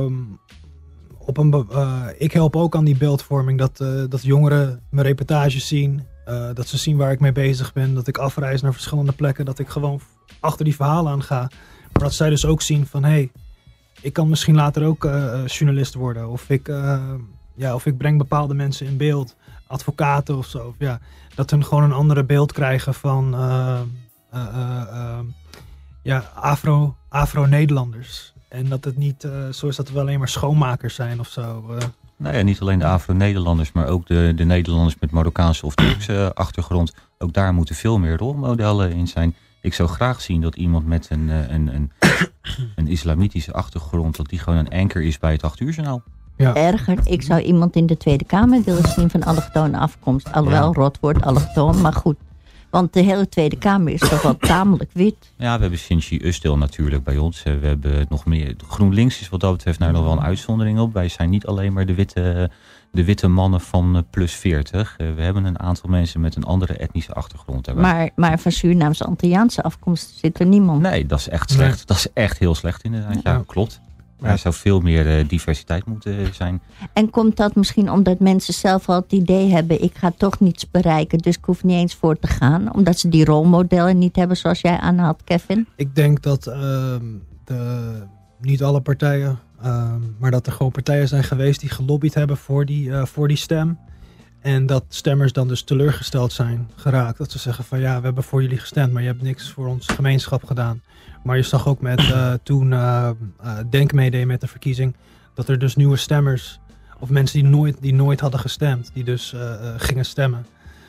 ik help ook aan die beeldvorming. Dat jongeren mijn reportages zien. Dat ze zien waar ik mee bezig ben. Dat ik afreis naar verschillende plekken. Dat ik gewoon achter die verhalen aan ga. Maar dat zij dus ook zien van ik kan misschien later ook journalist worden. Of ik breng bepaalde mensen in beeld. Advocaten of zo. Dat hun gewoon een andere beeld krijgen van Afro-Nederlanders. En dat het niet zo is dat we alleen maar schoonmakers zijn of zo. Niet alleen de Afro-Nederlanders, maar ook de Nederlanders met Marokkaanse of Turkse achtergrond. Ook daar moeten veel meer rolmodellen in zijn. Ik zou graag zien dat iemand met een islamitische achtergrond, dat die gewoon een anker is bij het 8 uur journaal. Ja. Erger, ik zou iemand in de Tweede Kamer willen zien van allochtone afkomst. Alhoewel, rot wordt allochtoon, maar goed. Want de hele Tweede Kamer is toch wel tamelijk wit. Ja, we hebben Sintje Ustil natuurlijk bij ons. We hebben nog meer. GroenLinks is wat dat betreft nog wel een uitzondering op. Wij zijn niet alleen maar de witte mannen van plus 40. We hebben een aantal mensen met een andere etnische achtergrond. Maar van Surinaamse-Antilliaanse afkomst zit er niemand. Nee, dat is echt slecht. Nee. Dat is echt heel slecht inderdaad. Ja, klopt. Maar er zou veel meer diversiteit moeten zijn. En komt dat misschien omdat mensen zelf al het idee hebben, ik ga toch niets bereiken, dus ik hoef niet eens voor te gaan. Omdat ze die rolmodellen niet hebben zoals jij aanhaalt, Kevin? Ik denk dat niet alle partijen, maar dat er gewoon partijen zijn geweest die gelobbyd hebben voor die stem. En dat stemmers dan dus teleurgesteld zijn geraakt. Dat ze zeggen van we hebben voor jullie gestemd, maar je hebt niks voor ons gemeenschap gedaan. Maar je zag ook met toen Denk meedeed met de verkiezing, dat er dus nieuwe stemmers, of mensen die nooit hadden gestemd, die dus gingen stemmen.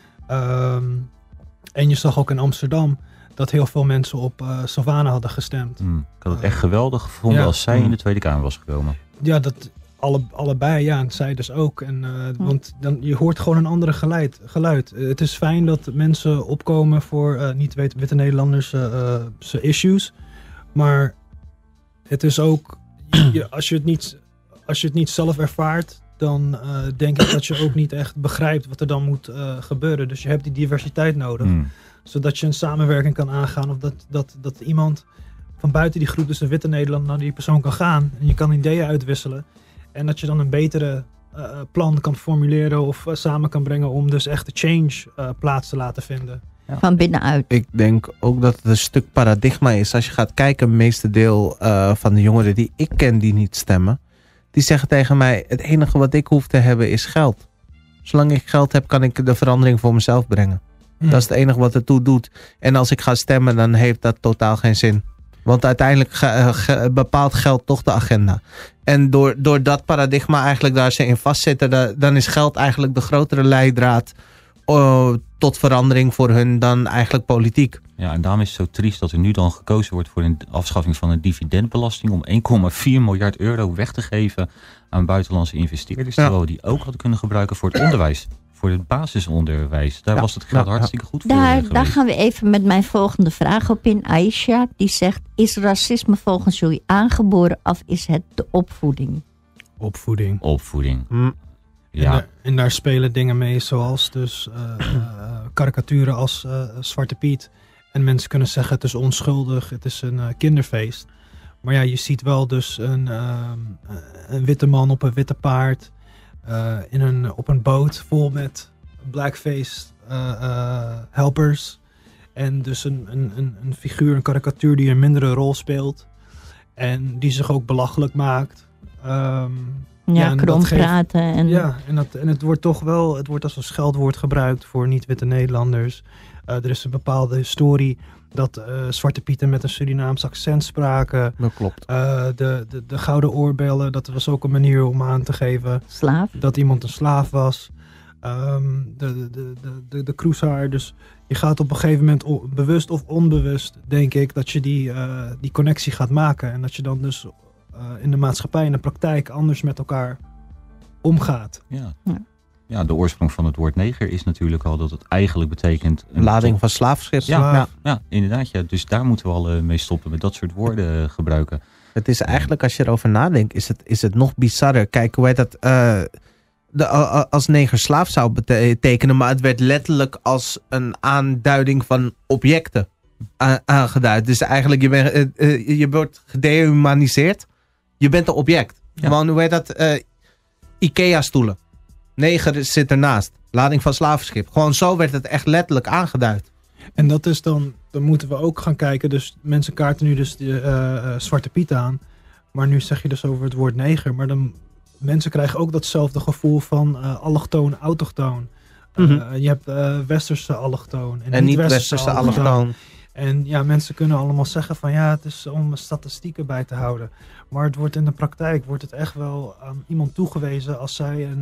En je zag ook in Amsterdam dat heel veel mensen op Savannah hadden gestemd. Ik had het echt geweldig gevonden als zij in de Tweede Kamer was gekomen. Ja, dat allebei, en zij dus ook. Want je hoort gewoon een andere geluid. Het is fijn dat mensen opkomen voor niet-witte Nederlanders issues. Maar het is ook, als je het niet zelf ervaart, dan denk ik dat je ook niet echt begrijpt wat er dan moet gebeuren. Dus je hebt die diversiteit nodig. Zodat je een samenwerking kan aangaan. Of dat iemand van buiten die groep, dus een witte Nederlander, naar die persoon kan gaan. En je kan ideeën uitwisselen. En dat je dan een betere plan kan formuleren of samen kan brengen om dus echt de change plaats te laten vinden. Ja. Van binnenuit. Ik denk ook dat het een stuk paradigma is. Als je gaat kijken, het meeste deel van de jongeren die ik ken die niet stemmen, die zeggen tegen mij, het enige wat ik hoef te hebben is geld. Zolang ik geld heb, kan ik de verandering voor mezelf brengen. Dat is het enige wat ertoe doet. En als ik ga stemmen, dan heeft dat totaal geen zin. Want uiteindelijk bepaalt geld toch de agenda. En door dat paradigma eigenlijk daar ze in vastzitten, dan is geld eigenlijk de grotere leidraad tot verandering voor hun dan eigenlijk politiek. Ja, en daarom is het zo triest dat er nu dan gekozen wordt voor een afschaffing van een dividendbelasting om 1,4 miljard euro weg te geven aan buitenlandse investeerders. Terwijl we die ook hadden kunnen gebruiken voor het onderwijs. Voor het basisonderwijs. Daar was het geld hartstikke goed voor. Daar gaan we even met mijn volgende vraag op in. Aisha, die zegt, is racisme volgens jullie aangeboren of is het de opvoeding? Opvoeding. Ja. En daar spelen dingen mee zoals dus karikaturen als Zwarte Piet. En mensen kunnen zeggen het is onschuldig, het is een kinderfeest. Maar ja, je ziet wel dus een witte man op een witte paard. Op een boot vol met blackface helpers. En dus een figuur, een karikatuur die een mindere rol speelt. En die zich ook belachelijk maakt. Krom praten. En het wordt toch wel, het wordt als een scheldwoord gebruikt voor niet-witte Nederlanders. Er is een bepaalde historie dat Zwarte Pieten met een Surinaams accent spraken. Dat klopt. De gouden oorbellen, dat was ook een manier om aan te geven slaaf. Dat iemand een slaaf was. de cruisaar. Dus je gaat op een gegeven moment, bewust of onbewust, denk ik, dat je die connectie gaat maken. En dat je dan dus in de maatschappij, in de praktijk, anders met elkaar omgaat. Ja, de oorsprong van het woord neger is natuurlijk al dat het eigenlijk betekent... Een lading van slaafschip. Ja, inderdaad. Ja. Dus daar moeten we al mee stoppen met dat soort woorden gebruiken. Het is eigenlijk, als je erover nadenkt, is het nog bizarrer. Kijk, hoe heet dat... als neger slaaf zou betekenen, maar het werd letterlijk als een aanduiding van objecten aangeduid. Dus eigenlijk, je wordt gedehumaniseerd. Je bent een object. Ja. Gewoon, hoe heet dat? IKEA-stoelen. Neger zit ernaast. Lading van slavenschip. Gewoon zo werd het echt letterlijk aangeduid. En dat is dan moeten we ook gaan kijken. Dus mensen kaarten nu dus de Zwarte Piet aan. Maar nu zeg je dus over het woord neger. Maar dan mensen krijgen ook datzelfde gevoel van allochtoon, autochtoon. Je hebt westerse allochtoon en niet-westerse allochtoon. En ja, mensen kunnen allemaal zeggen van ja, het is om statistieken bij te houden. Maar het wordt in de praktijk echt wel aan iemand toegewezen als zij een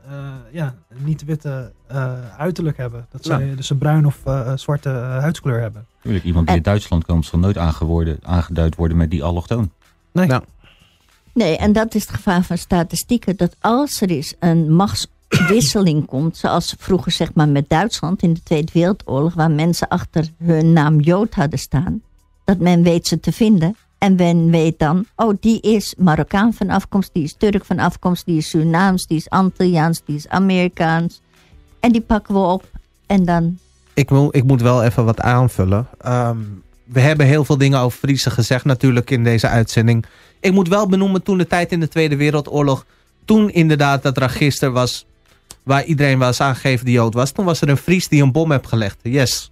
niet-witte uiterlijk hebben. Dat zij dus een bruin of zwarte huidskleur hebben. Tuurlijk, iemand die in Duitsland komt zal nooit aangeduid worden met die allochtoon. Nee. Nou. Nee, en dat is het gevaar van statistieken. Dat als er is een machtswisseling komt, zoals vroeger zeg maar met Duitsland in de Tweede Wereldoorlog, waar mensen achter hun naam Jood hadden staan, dat men weet ze te vinden. En men weet dan, die is Marokkaan van afkomst, die is Turk van afkomst, die is Surinaams, die is Antilliaans, die is Amerikaans. En die pakken we op en dan... Ik moet wel even wat aanvullen. We hebben heel veel dingen over Friese gezegd natuurlijk in deze uitzending. Ik moet wel benoemen toen de tijd in de Tweede Wereldoorlog, toen inderdaad dat register was waar iedereen was aangegeven die Jood was. Toen was er een Fries die een bom heeft gelegd. Yes.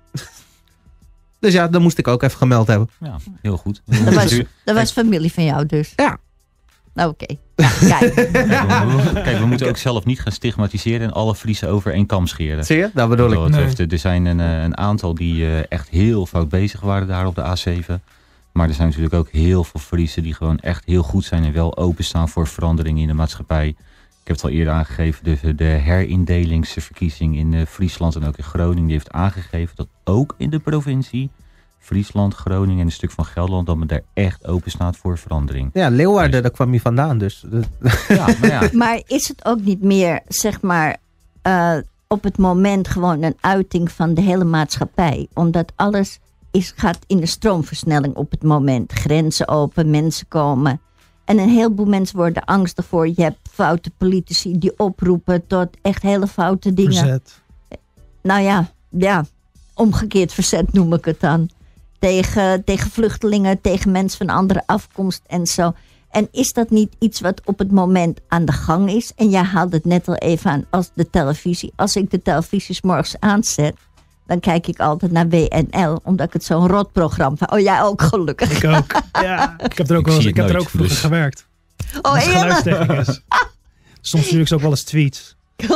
Dus ja, dat moest ik ook even gemeld hebben. Ja, heel goed. Dat was familie van jou dus? Ja. Nou, oké. Kijk. Kijk, we moeten ook zelf niet gaan stigmatiseren en alle Friesen over één kam scheren. Zie je? Dat bedoel ik. Nee. Er zijn een aantal die echt heel fout bezig waren daar op de A7. Maar er zijn natuurlijk ook heel veel Friesen die gewoon echt heel goed zijn en wel openstaan voor veranderingen in de maatschappij. Ik heb het al eerder aangegeven, de herindelingsverkiezing in Friesland en ook in Groningen, die heeft aangegeven dat ook in de provincie Friesland, Groningen en een stuk van Gelderland, dat men daar echt open staat voor verandering. Ja, Leeuwarden, daar kwam je vandaan dus. Ja. Maar is het ook niet meer, zeg maar, op het moment gewoon een uiting van de hele maatschappij? Omdat alles gaat in de stroomversnelling op het moment. Grenzen open, mensen komen. En een heleboel mensen worden angstig voor. Je hebt foute politici die oproepen tot echt hele foute dingen. Verzet. Nou ja, omgekeerd verzet noem ik het dan. Tegen vluchtelingen, tegen mensen van andere afkomst en zo. En is dat niet iets wat op het moment aan de gang is? En jij haalde het net al even aan als de televisie. Als ik de televisie 's morgens aanzet, dan kijk ik altijd naar WNL, omdat ik het zo'n rot programma vind. Oh, jij ook gelukkig. Ik ook. Ja, ik heb er ook vroeger gewerkt. Oh, eerlijk? Soms stuur ik ze ook wel eens tweets.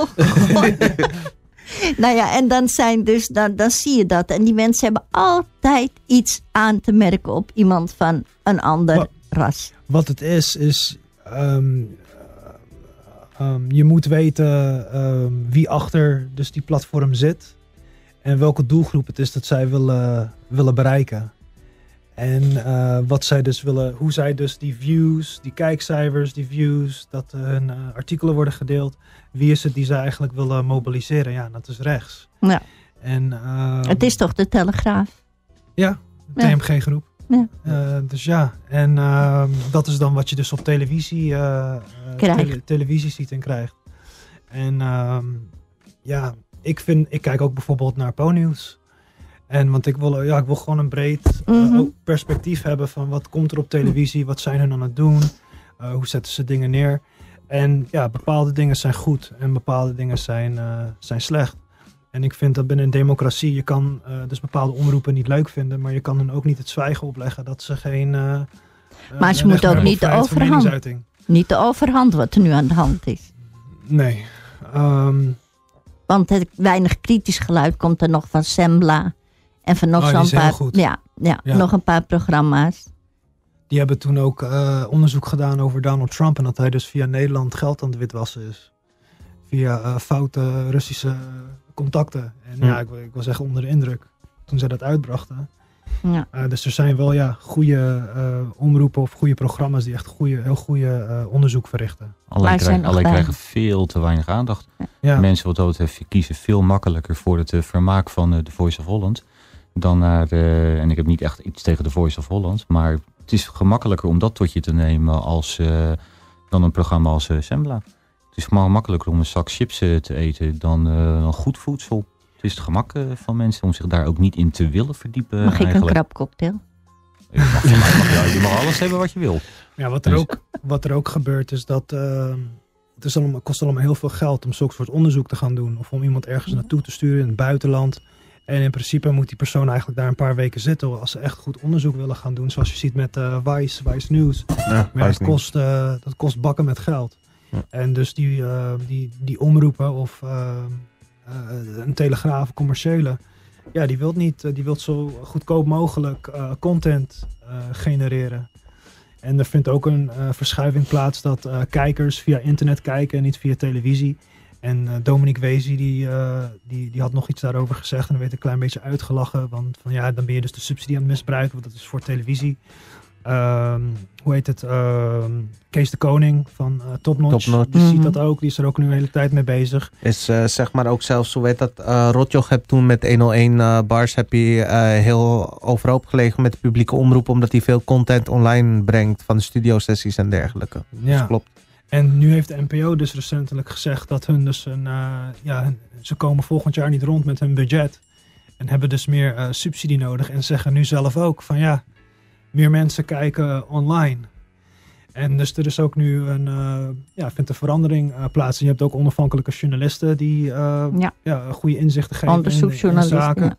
Nou ja, en dan dan zie je dat. En die mensen hebben altijd iets aan te merken op iemand van een ander ras. Wat het is je moet weten wie achter dus die platform zit. En welke doelgroep het is dat zij willen bereiken. En wat zij dus willen, hoe zij dus die views, die kijkcijfers, die views, dat hun artikelen worden gedeeld. Wie is het die zij eigenlijk willen mobiliseren? Ja, dat is rechts. Ja. En, het is toch de Telegraaf? Ja, de TMG-groep. Ja. Dus ja, en dat is dan wat je dus op televisie, televisie ziet en krijgt. En ik kijk ook bijvoorbeeld naar Po-nieuws. En want ik wil gewoon een breed perspectief hebben van wat komt er op televisie, wat zijn hun aan het doen, hoe zetten ze dingen neer. En ja, bepaalde dingen zijn goed en bepaalde dingen zijn slecht. En ik vind dat binnen een democratie, je kan dus bepaalde omroepen niet leuk vinden, maar je kan hen ook niet het zwijgen opleggen dat ze geen... maar ze moeten ook niet de overhand. Niet de overhand wat er nu aan de hand is. Nee. Want het weinig kritisch geluid komt er nog van Sembla. En van nog zo'n paar, nog een paar programma's. Die hebben toen ook onderzoek gedaan over Donald Trump. En dat hij dus via Nederland geld aan het witwassen is. via foute Russische contacten. En ik was echt onder de indruk toen zij dat uitbrachten. Ja. Dus er zijn wel goede omroepen of goede programma's die echt heel goede onderzoek verrichten. Alleen krijgen veel te weinig aandacht. Ja. Mensen wat dat betreft kiezen veel makkelijker voor het vermaak van The Voice of Holland dan naar en ik heb niet echt iets tegen The Voice of Holland, maar het is gemakkelijker om dat tot je te nemen dan een programma als Zembla. Het is makkelijker om een zak chips te eten dan goed voedsel. Het is het gemak van mensen om zich daar ook niet in te willen verdiepen. Mag ik een krabcocktail? Je mag alles hebben wat je wil. Ja, wat er ook gebeurt is dat het kost allemaal heel veel geld om zulke soort onderzoek te gaan doen. Of om iemand ergens naartoe te sturen in het buitenland. En in principe moet die persoon eigenlijk daar een paar weken zitten als ze echt goed onderzoek willen gaan doen. Zoals je ziet met Vice News. Ja, maar dat kost bakken met geld. Ja. En dus die omroepen of een Telegraaf, commerciële, die wilt zo goedkoop mogelijk content genereren. En er vindt ook een verschuiving plaats dat kijkers via internet kijken en niet via televisie. En Dominique Wezi die had nog iets daarover gezegd en dan werd een klein beetje uitgelachen. Want dan ben je dus de subsidie aan het misbruiken, want dat is voor televisie. Kees de Koning van Top Notch. Die ziet dat ook, die is er ook nu een hele tijd mee bezig. Is zeg maar ook zelfs, Rotjoch heb toen met 101 Bars heb hij heel overhoop gelegen met de publieke omroep, omdat hij veel content online brengt van de studiosessies en dergelijke. Ja. Dus klopt. En nu heeft de NPO dus recentelijk gezegd dat hun dus ze komen volgend jaar niet rond met hun budget. En hebben dus meer subsidie nodig. En zeggen nu zelf ook van meer mensen kijken online. En dus er is ook nu vindt een verandering plaats. En je hebt ook onafhankelijke journalisten die goede inzichten geven in zaken.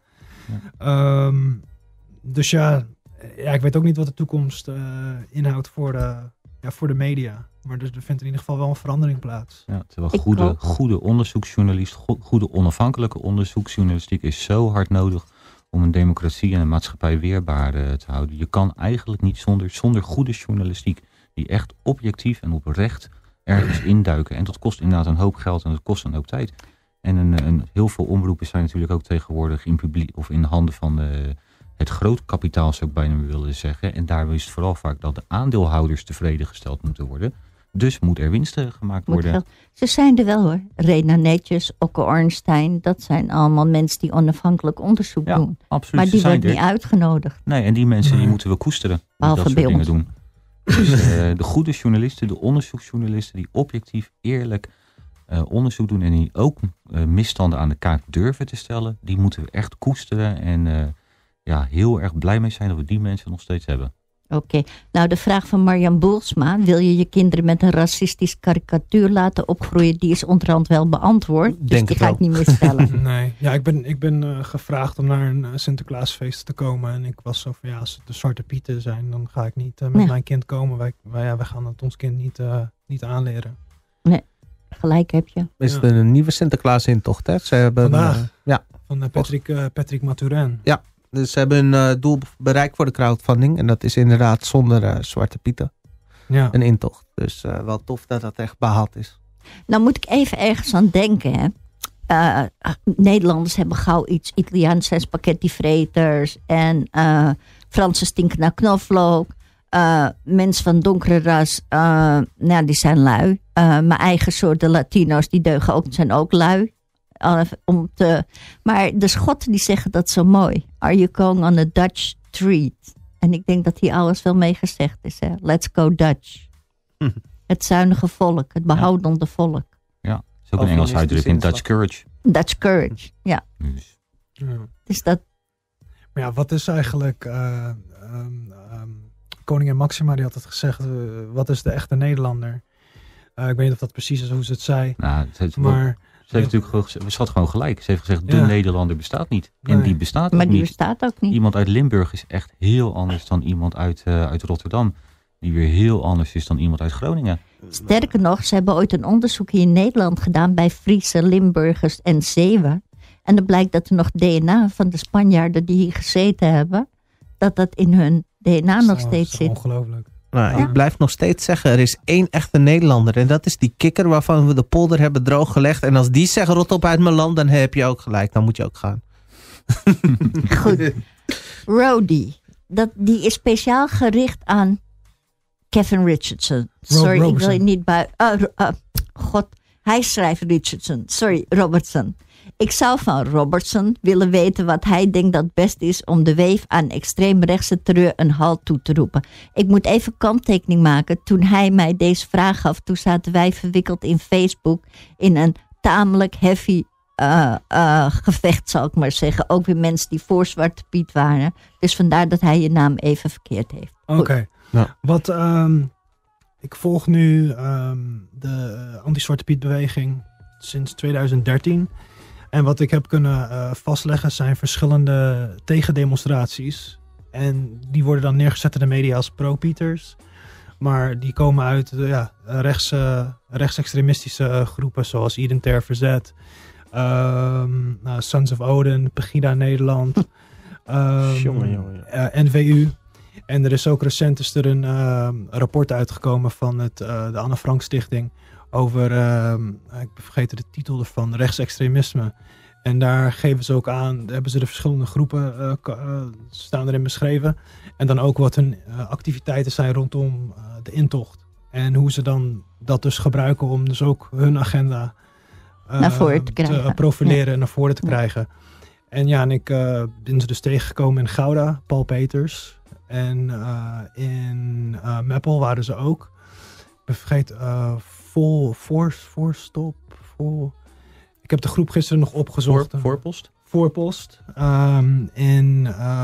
Ja. Dus ik weet ook niet wat de toekomst inhoudt voor de media. Maar er vindt in ieder geval wel een verandering plaats. Ja, terwijl goede onderzoeksjournalist, goede onafhankelijke onderzoeksjournalistiek is zo hard nodig om een democratie en een maatschappij weerbaar te houden. Je kan eigenlijk niet zonder goede journalistiek die echt objectief en oprecht ergens induiken. En dat kost inderdaad een hoop geld en dat kost een hoop tijd. En heel veel omroepen zijn natuurlijk ook tegenwoordig in publiek of in handen van het groot kapitaal, zou ik bijna willen zeggen. En daar is het vooral vaak dat de aandeelhouders tevreden gesteld moeten worden. Dus moet er winsten gemaakt worden. Ze zijn er wel hoor. Rena Netjes, Okke Ornstein. Dat zijn allemaal mensen die onafhankelijk onderzoek doen. Absoluut, maar die worden niet uitgenodigd. Nee, en die mensen die moeten we koesteren. Behalve dat soort dingen doen. Dus de goede journalisten, de onderzoeksjournalisten die objectief, eerlijk onderzoek doen. En die ook misstanden aan de kaak durven te stellen. Die moeten we echt koesteren. En heel erg blij mee zijn dat we die mensen nog steeds hebben. Oké. Nou, de vraag van Marjan Boelsma. Wil je je kinderen met een racistisch karikatuur laten opgroeien? Die is onderhand wel beantwoord. Dus die ga ik niet meer stellen. Nee. Ja, ik ben gevraagd om naar een Sinterklaasfeest te komen. En ik was zo van, als het de Zwarte Pieten zijn, dan ga ik niet met mijn kind komen. Wij gaan het ons kind niet aanleren. Nee, gelijk heb je. Is het een nieuwe Sinterklaas-intocht, hè? Ze hebben vandaag. Van Patrick Maturin. Ja. Dus ze hebben hun doel bereikt voor de crowdfunding. En dat is inderdaad zonder Zwarte Pieten. Ja. Een intocht. Dus wel tof dat dat echt behaald is. Nou moet ik even ergens aan denken. Hè. Nederlanders hebben gauw iets. Italiaans zijn spaghettivreters. En Fransen stinken naar knoflook. Mensen van donkere ras, die zijn lui. Mijn eigen soort, de Latino's, die deugen ook, zijn ook lui. Maar de Schotten die zeggen dat zo mooi. Are you going on a Dutch street? En ik denk dat hier alles wel mee gezegd is. Hè? Let's go Dutch. Het zuinige volk, het behoudende volk. Ja, dat is ook een Engels uitdrukking. Dutch courage. Dutch courage, ja. Dus dat... Maar wat is eigenlijk... Koningin Maxima die had het gezegd. Wat is de echte Nederlander? Ik weet niet of dat precies is hoe ze het zei. Nou, ze heeft natuurlijk gewoon gelijk. Ze heeft gezegd, de Nederlander bestaat niet. En die bestaat ook niet. Maar die bestaat ook niet. Iemand uit Limburg is echt heel anders dan iemand uit Rotterdam. Die weer heel anders is dan iemand uit Groningen. Sterker nog, ze hebben ooit een onderzoek hier in Nederland gedaan bij Friese, Limburgers en Zeeuwen. En dan blijkt dat er nog DNA van de Spanjaarden die hier gezeten hebben, dat in hun DNA nog steeds zit. Ongelooflijk. Nou, ik blijf nog steeds zeggen, er is 1 echte Nederlander. En dat is die kikker waarvan we de polder hebben drooggelegd. En als die zegt rot op uit mijn land, dan heb je ook gelijk. Dan moet je ook gaan. Goed. Rody. Die is speciaal gericht aan Kevin Richardson. Sorry, ik wil je niet bij... God, hij schrijft Richardson. Sorry, Robertson. Ik zou van Robertson willen weten wat hij denkt dat best is om de weef aan extreemrechtse terreur een halt toe te roepen. Ik moet even kanttekening maken. Toen hij mij deze vraag gaf, toen zaten wij verwikkeld in Facebook in een tamelijk heavy gevecht, zal ik maar zeggen. Ook weer mensen die voor Zwarte Piet waren. Dus vandaar dat hij je naam even verkeerd heeft. Oké. Ja. Wat... ik volg nu de anti-Zwarte Piet beweging sinds 2013. En wat ik heb kunnen vastleggen zijn verschillende tegendemonstraties. En die worden dan neergezet in de media als pro-Pieters. Maar die komen uit rechtsextremistische groepen zoals Identair Verzet, Sons of Odin, Pegida Nederland, NVU. En er is ook recent een rapport uitgekomen van de Anne Frank Stichting over, ik ben vergeten de titel ervan, rechtsextremisme. En daar geven ze ook aan, hebben ze de verschillende groepen staan erin beschreven. En dan ook wat hun activiteiten zijn rondom de intocht. En hoe ze dan dat dus gebruiken om dus ook hun agenda naar voren te profileren en naar voren te krijgen. En ik ben ze dus tegengekomen in Gouda, Paul Peters. En in Meppel waren ze ook. Ik ben vergeten, ik heb de groep gisteren nog opgezocht. Voorpost? Voorpost. In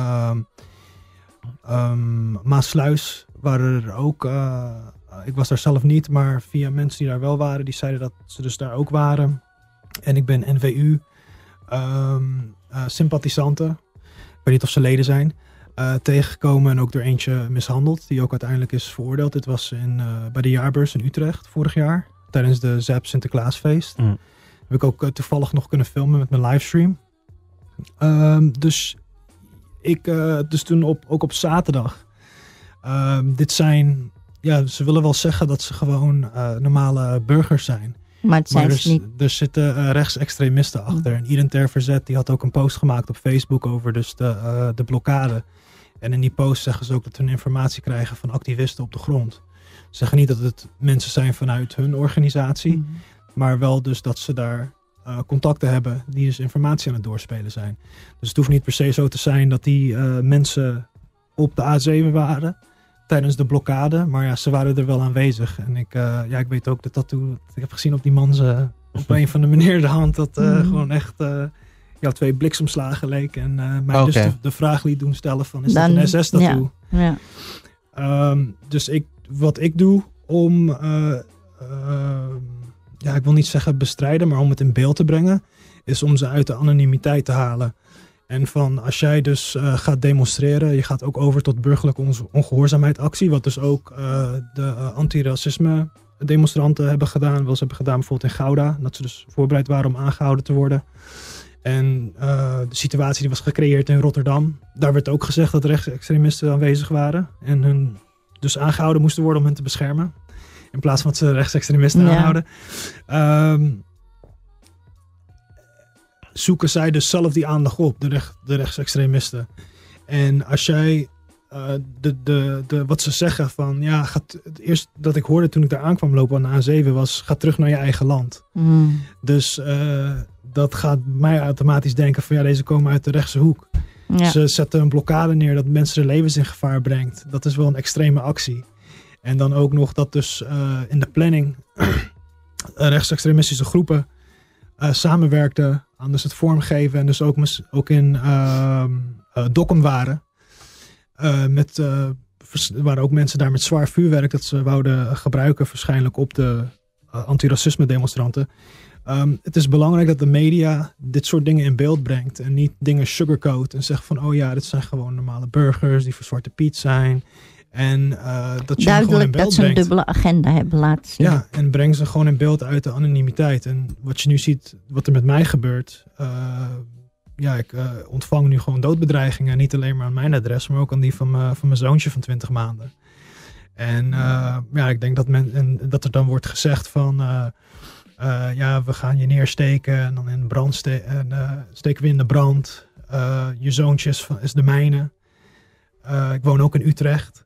Maasluis waren er ook. Ik was daar zelf niet, maar via mensen die daar wel waren, die zeiden dat ze dus daar ook waren. En ik ben NVU sympathisanten. Ik weet niet of ze leden zijn. Tegengekomen en ook door eentje mishandeld, die ook uiteindelijk is veroordeeld. Dit was bij de jaarbeurs in Utrecht vorig jaar, tijdens de ZEP Sinterklaasfeest. Heb ik ook toevallig nog kunnen filmen met mijn livestream. Dus toen ook op zaterdag. Dit zijn, ze willen wel zeggen dat ze gewoon normale burgers zijn. Maar het zijn ze niet. Er zitten rechtsextremisten achter. En Identair Verzet die had ook een post gemaakt op Facebook over dus de blokkade. En in die post zeggen ze ook dat hun informatie krijgen van activisten op de grond. Ze zeggen niet dat het mensen zijn vanuit hun organisatie. Maar wel dus dat ze daar contacten hebben die dus informatie aan het doorspelen zijn. Dus het hoeft niet per se zo te zijn dat die mensen op de A7 waren tijdens de blokkade. Maar ze waren er wel aanwezig. En ik weet ook dat tattoo, ik heb gezien op die man op een van de meneer de hand, dat gewoon echt 2 bliksemslagen leek. En mij dus de vraag liet doen stellen van, is dat een SS-tattoo? Ja. Dus wat ik doe om, ik wil niet zeggen bestrijden, maar om het in beeld te brengen, is om ze uit de anonimiteit te halen. En van als jij dus gaat demonstreren, je gaat ook over tot burgerlijke ongehoorzaamheid-actie, wat dus ook de antiracisme demonstranten hebben gedaan. Wel, ze hebben gedaan bijvoorbeeld in Gouda, dat ze dus voorbereid waren om aangehouden te worden. En de situatie die was gecreëerd in Rotterdam, daar werd ook gezegd dat rechtsextremisten aanwezig waren. En hun dus aangehouden moesten worden om hen te beschermen. In plaats van dat ze rechtsextremisten aanhouden. Zoeken zij dus zelf die aandacht op, de rechtsextremisten. En als jij wat ze zeggen van, het eerst dat ik hoorde toen ik daar aankwam lopen aan de A7 was, ga terug naar je eigen land. Dus dat gaat mij automatisch denken van, deze komen uit de rechtse hoek. Ja. Ze zetten een blokkade neer dat mensen hun levens in gevaar brengt. Dat is wel een extreme actie. En dan ook nog dat dus in de planning rechtsextremistische groepen samenwerkten aan dus het vormgeven en dus ook in Dokkum waren. Er waren ook mensen daar met zwaar vuurwerk dat ze wouden gebruiken waarschijnlijk op de antiracisme demonstranten. Het is belangrijk dat de media dit soort dingen in beeld brengt en niet dingen sugarcoat en zegt van dit zijn gewoon normale burgers die voor Zwarte Piet zijn. En dat je gewoon in beeld dat ze een dubbele agenda hebben laten zien. Ja, en breng ze gewoon in beeld uit de anonimiteit. En wat je nu ziet, wat er met mij gebeurt. Ik ontvang nu gewoon doodbedreigingen. Niet alleen maar aan mijn adres, maar ook aan die van mijn zoontje van 20 maanden. En ik denk dat er dan wordt gezegd van... we gaan je neersteken en dan in brand steken we in de brand. Je zoontje is de mijne. Ik woon ook in Utrecht.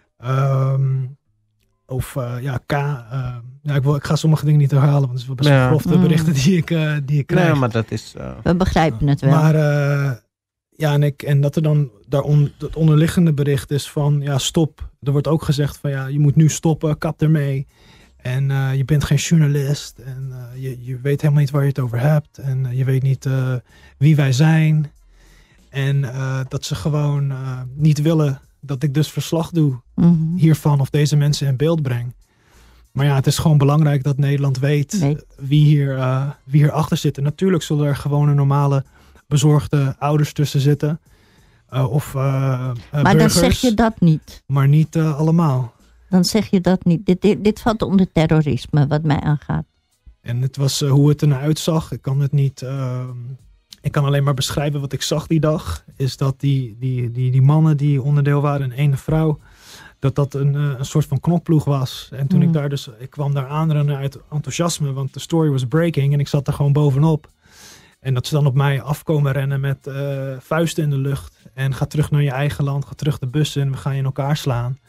Ik ga sommige dingen niet herhalen, want het is wel best grof de berichten die ik krijg. Nee, maar dat is... We begrijpen het wel. Maar en dat er dan het onderliggende bericht is van stop. Er wordt ook gezegd van je moet nu stoppen, kap ermee. En je bent geen journalist en je weet helemaal niet waar je het over hebt. En je weet niet wie wij zijn. En dat ze gewoon niet willen dat ik dus verslag doe hiervan of deze mensen in beeld breng. Maar het is gewoon belangrijk dat Nederland weet wie hier achter zit. En natuurlijk zullen er gewoon normale bezorgde ouders tussen zitten. Maar burgers, dan zeg je dat niet. Maar niet allemaal. Dan zeg je dat niet. Dit valt onder terrorisme, wat mij aangaat. En het was hoe het ernaar uitzag. Ik kan het niet... ik kan alleen maar beschrijven wat ik zag die dag. Is dat die mannen die onderdeel waren en ene vrouw... dat een soort van knokploeg was. En toen ik kwam daar aanrennen uit enthousiasme. Want de story was breaking en ik zat er gewoon bovenop. En dat ze dan op mij afkomen rennen met vuisten in de lucht. En ga terug naar je eigen land, ga terug de bus in. We gaan je in elkaar slaan.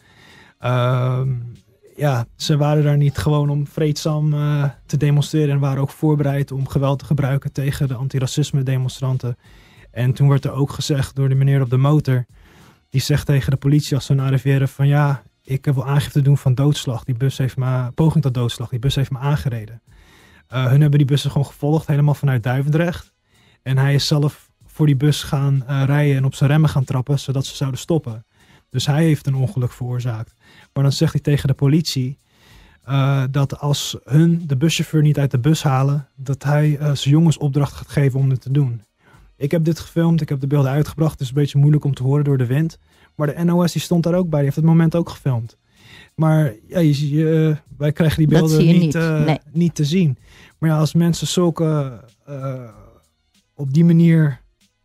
Ze waren daar niet gewoon om vreedzaam te demonstreren. En waren ook voorbereid om geweld te gebruiken tegen de antiracisme demonstranten. En toen werd er ook gezegd door de meneer op de motor. Die zegt tegen de politie als ze arriveren van ik wil aangifte doen van doodslag. Die bus heeft me, poging tot doodslag, die bus heeft me aangereden. Hun hebben die bussen gewoon gevolgd, helemaal vanuit Duivendrecht. En hij is zelf voor die bus gaan rijden en op zijn remmen gaan trappen, zodat ze zouden stoppen. Dus hij heeft een ongeluk veroorzaakt. Maar dan zegt hij tegen de politie dat als hun de buschauffeur niet uit de bus halen, dat hij zijn jongens opdracht gaat geven om dit te doen. Ik heb dit gefilmd, ik heb de beelden uitgebracht. Het is een beetje moeilijk om te horen door de wind. Maar de NOS die stond daar ook bij, die heeft het moment ook gefilmd. Maar wij krijgen die beelden niet te zien. Maar als mensen zulke op die manier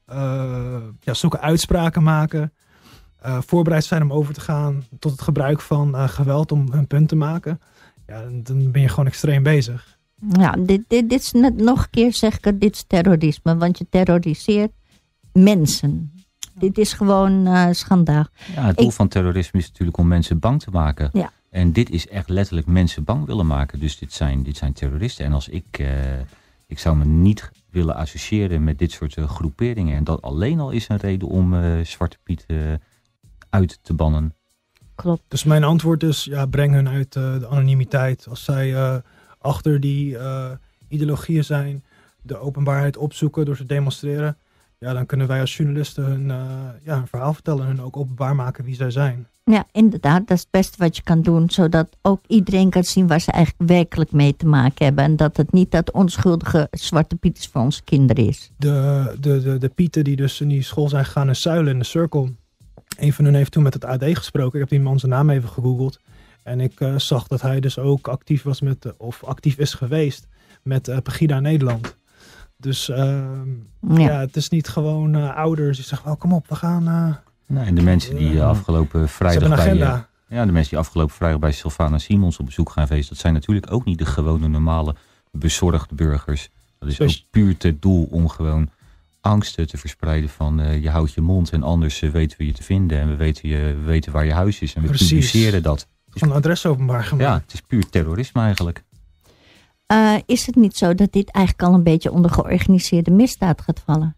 zulke uitspraken maken, voorbereid zijn om over te gaan tot het gebruik van geweld om hun punt te maken, dan ben je gewoon extreem bezig. Ja, dit is net nog een keer zeg ik, dit is terrorisme, want je terroriseert mensen. Dit is gewoon schandaal. Ja, het doel van terrorisme is natuurlijk om mensen bang te maken. Ja. En dit is echt letterlijk mensen bang willen maken. Dus dit zijn terroristen. En als ik zou me niet willen associëren met dit soort groeperingen. En dat alleen al is een reden om Zwarte Piet uit te bannen. Klopt. Dus mijn antwoord is, breng hun uit de anonimiteit. Als zij achter die ideologieën zijn, de openbaarheid opzoeken door te demonstreren, dan kunnen wij als journalisten hun verhaal vertellen en hun ook openbaar maken wie zij zijn. Ja, inderdaad. Dat is het beste wat je kan doen, zodat ook iedereen kan zien waar ze eigenlijk werkelijk mee te maken hebben. En dat het niet dat onschuldige Zwarte Piet is voor onze kinderen is. De Pieten die dus in die school zijn gegaan in Zuilen in de Cirkel. Een van hen heeft toen met het AD gesproken. Ik heb die man zijn naam even gegoogeld. En ik zag dat hij dus ook actief was actief is geweest met Pegida Nederland. Dus het is niet gewoon ouders die zeggen, kom op, we gaan... En de mensen die afgelopen vrijdag bij Sylvana Simons op bezoek gaan geweest, dat zijn natuurlijk ook niet de gewone normale bezorgde burgers. Dat is ook puur het doel om gewoon angsten te verspreiden van je houdt je mond en anders weten we je te vinden en we weten waar je huis is en we publiceren dat. Van een adres openbaar gemaakt. Ja, het is puur terrorisme eigenlijk. Is het niet zo dat dit eigenlijk al een beetje onder georganiseerde misdaad gaat vallen?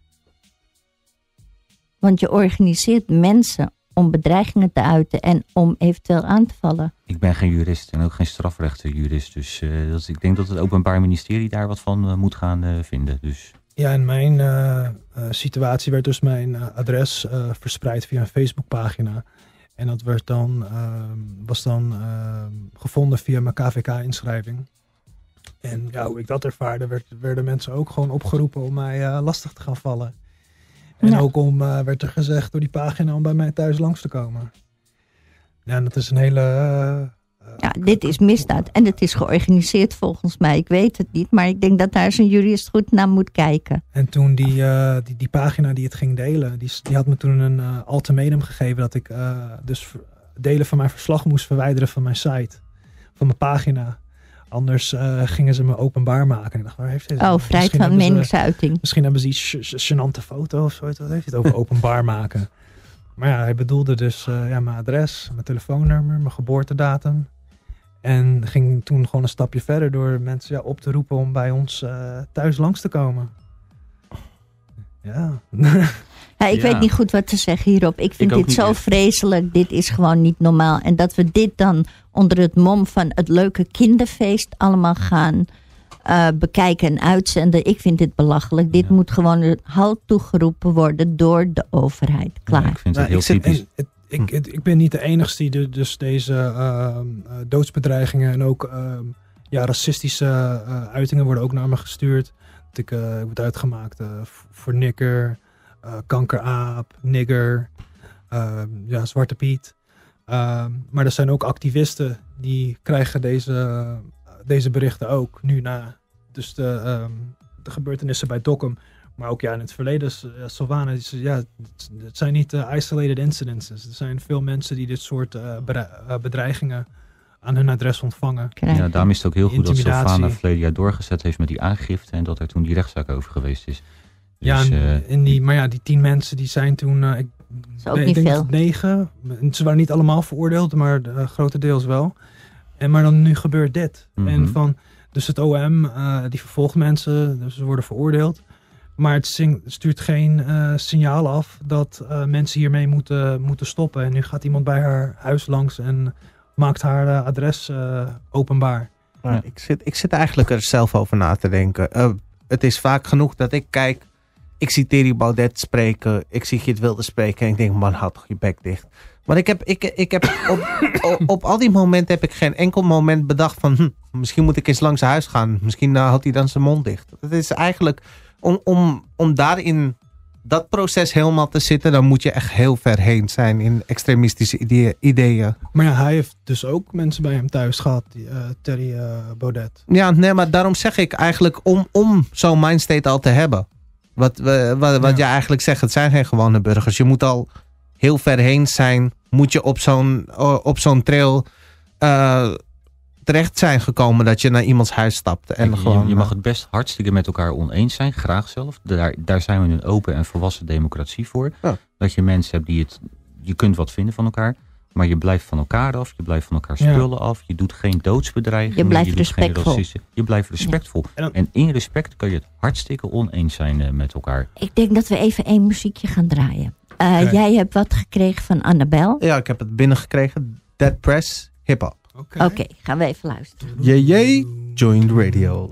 Want je organiseert mensen om bedreigingen te uiten en om eventueel aan te vallen. Ik ben geen jurist en ook geen strafrechtenjurist. Dus ik denk dat het Openbaar Ministerie daar wat van moet gaan vinden. Dus. Ja, in mijn situatie werd dus mijn adres verspreid via een Facebookpagina. En dat was dan gevonden via mijn KVK-inschrijving. En hoe ik dat ervaarde, werden mensen ook gewoon opgeroepen om mij lastig te gaan vallen. En ook werd er gezegd door die pagina om bij mij thuis langs te komen. Ja, en dat is een hele... dit is misdaad. En het is georganiseerd volgens mij. Ik weet het niet, maar ik denk dat daar eens een jurist goed naar moet kijken. En toen die pagina die het ging delen, die had me toen een ultimatum gegeven dat ik delen van mijn verslag moest verwijderen van mijn site. Van mijn pagina. Anders gingen ze me openbaar maken. En ik dacht, waar heeft hij het? Vrijheid van meningsuiting. Misschien hebben ze iets gênante foto of zo. Wat heeft hij het over openbaar maken? Maar ja, hij bedoelde dus mijn adres, mijn telefoonnummer, mijn geboortedatum. En ging toen gewoon een stapje verder door mensen op te roepen om bij ons thuis langs te komen. Ja. Ik weet niet goed wat te zeggen hierop. Ik vind dit zo vreselijk. Dit is gewoon niet normaal. En dat we dit dan onder het mom van het leuke kinderfeest allemaal gaan bekijken en uitzenden. Ik vind dit belachelijk. Dit moet gewoon een halt toegeroepen worden door de overheid. Klaar. Ja, ik vind het heel typisch. Ik ben niet de enigste die dus deze doodsbedreigingen en ook racistische uitingen worden ook naar me gestuurd. Ik word uitgemaakt voor nikker, kankeraap, nigger, Zwarte Piet. Maar er zijn ook activisten die krijgen deze berichten ook nu na. Dus de gebeurtenissen bij Dokkum. Maar ook in het verleden, Sylvana, het zijn niet isolated incidents. Er zijn veel mensen die dit soort bedreigingen aan hun adres ontvangen. Ja, daarom is het ook heel goed dat Sylvana verleden jaar doorgezet heeft met die aangifte en dat er toen die rechtszaak over geweest is. Dus, die 10 mensen die zijn toen, ik denk 9. Ze waren niet allemaal veroordeeld, maar grotendeels wel. Maar dan nu gebeurt dit. En dus het OM, die vervolgt mensen, dus ze worden veroordeeld. Maar het stuurt geen signaal af dat mensen hiermee moeten stoppen. En nu gaat iemand bij haar huis langs en maakt haar adres openbaar. Ja. Ik zit eigenlijk er zelf over na te denken. Het is vaak genoeg dat ik kijk, ik zie Thierry Baudet spreken, ik zie Geert Wilders spreken en ik denk, man, houd toch je bek dicht. Maar ik heb op al die momenten heb ik geen enkel moment bedacht van, misschien moet ik eens langs zijn huis gaan. Misschien houdt hij dan zijn mond dicht. Het is eigenlijk, om daarin dat proces helemaal te zitten, dan moet je echt heel ver heen zijn in extremistische ideeën. Maar ja, hij heeft dus ook mensen bij hem thuis gehad, Thierry Baudet. Ja, nee, maar daarom zeg ik eigenlijk om zo'n mindstate al te hebben. Wat jij eigenlijk zegt, het zijn geen gewone burgers. Je moet al heel ver heen zijn, moet je op zo'n trail terecht zijn gekomen dat je naar iemands huis stapt. En je mag het best hartstikke met elkaar oneens zijn, graag zelf. Daar zijn we een open en volwassen democratie voor. Ja. Dat je mensen hebt die je kunt wat vinden van elkaar, maar je blijft van elkaar af, je blijft van elkaar spullen af, je doet geen doodsbedreigingen, je blijft respectvol. Je blijft respectvol. Ja. En in respect kan je het hartstikke oneens zijn met elkaar. Ik denk dat we even 1 muziekje gaan draaien. Jij hebt wat gekregen van Annabel. Ja, ik heb het binnengekregen. Dead Press, hip-hop. Oké, gaan we even luisteren. Yay, Joint Radio.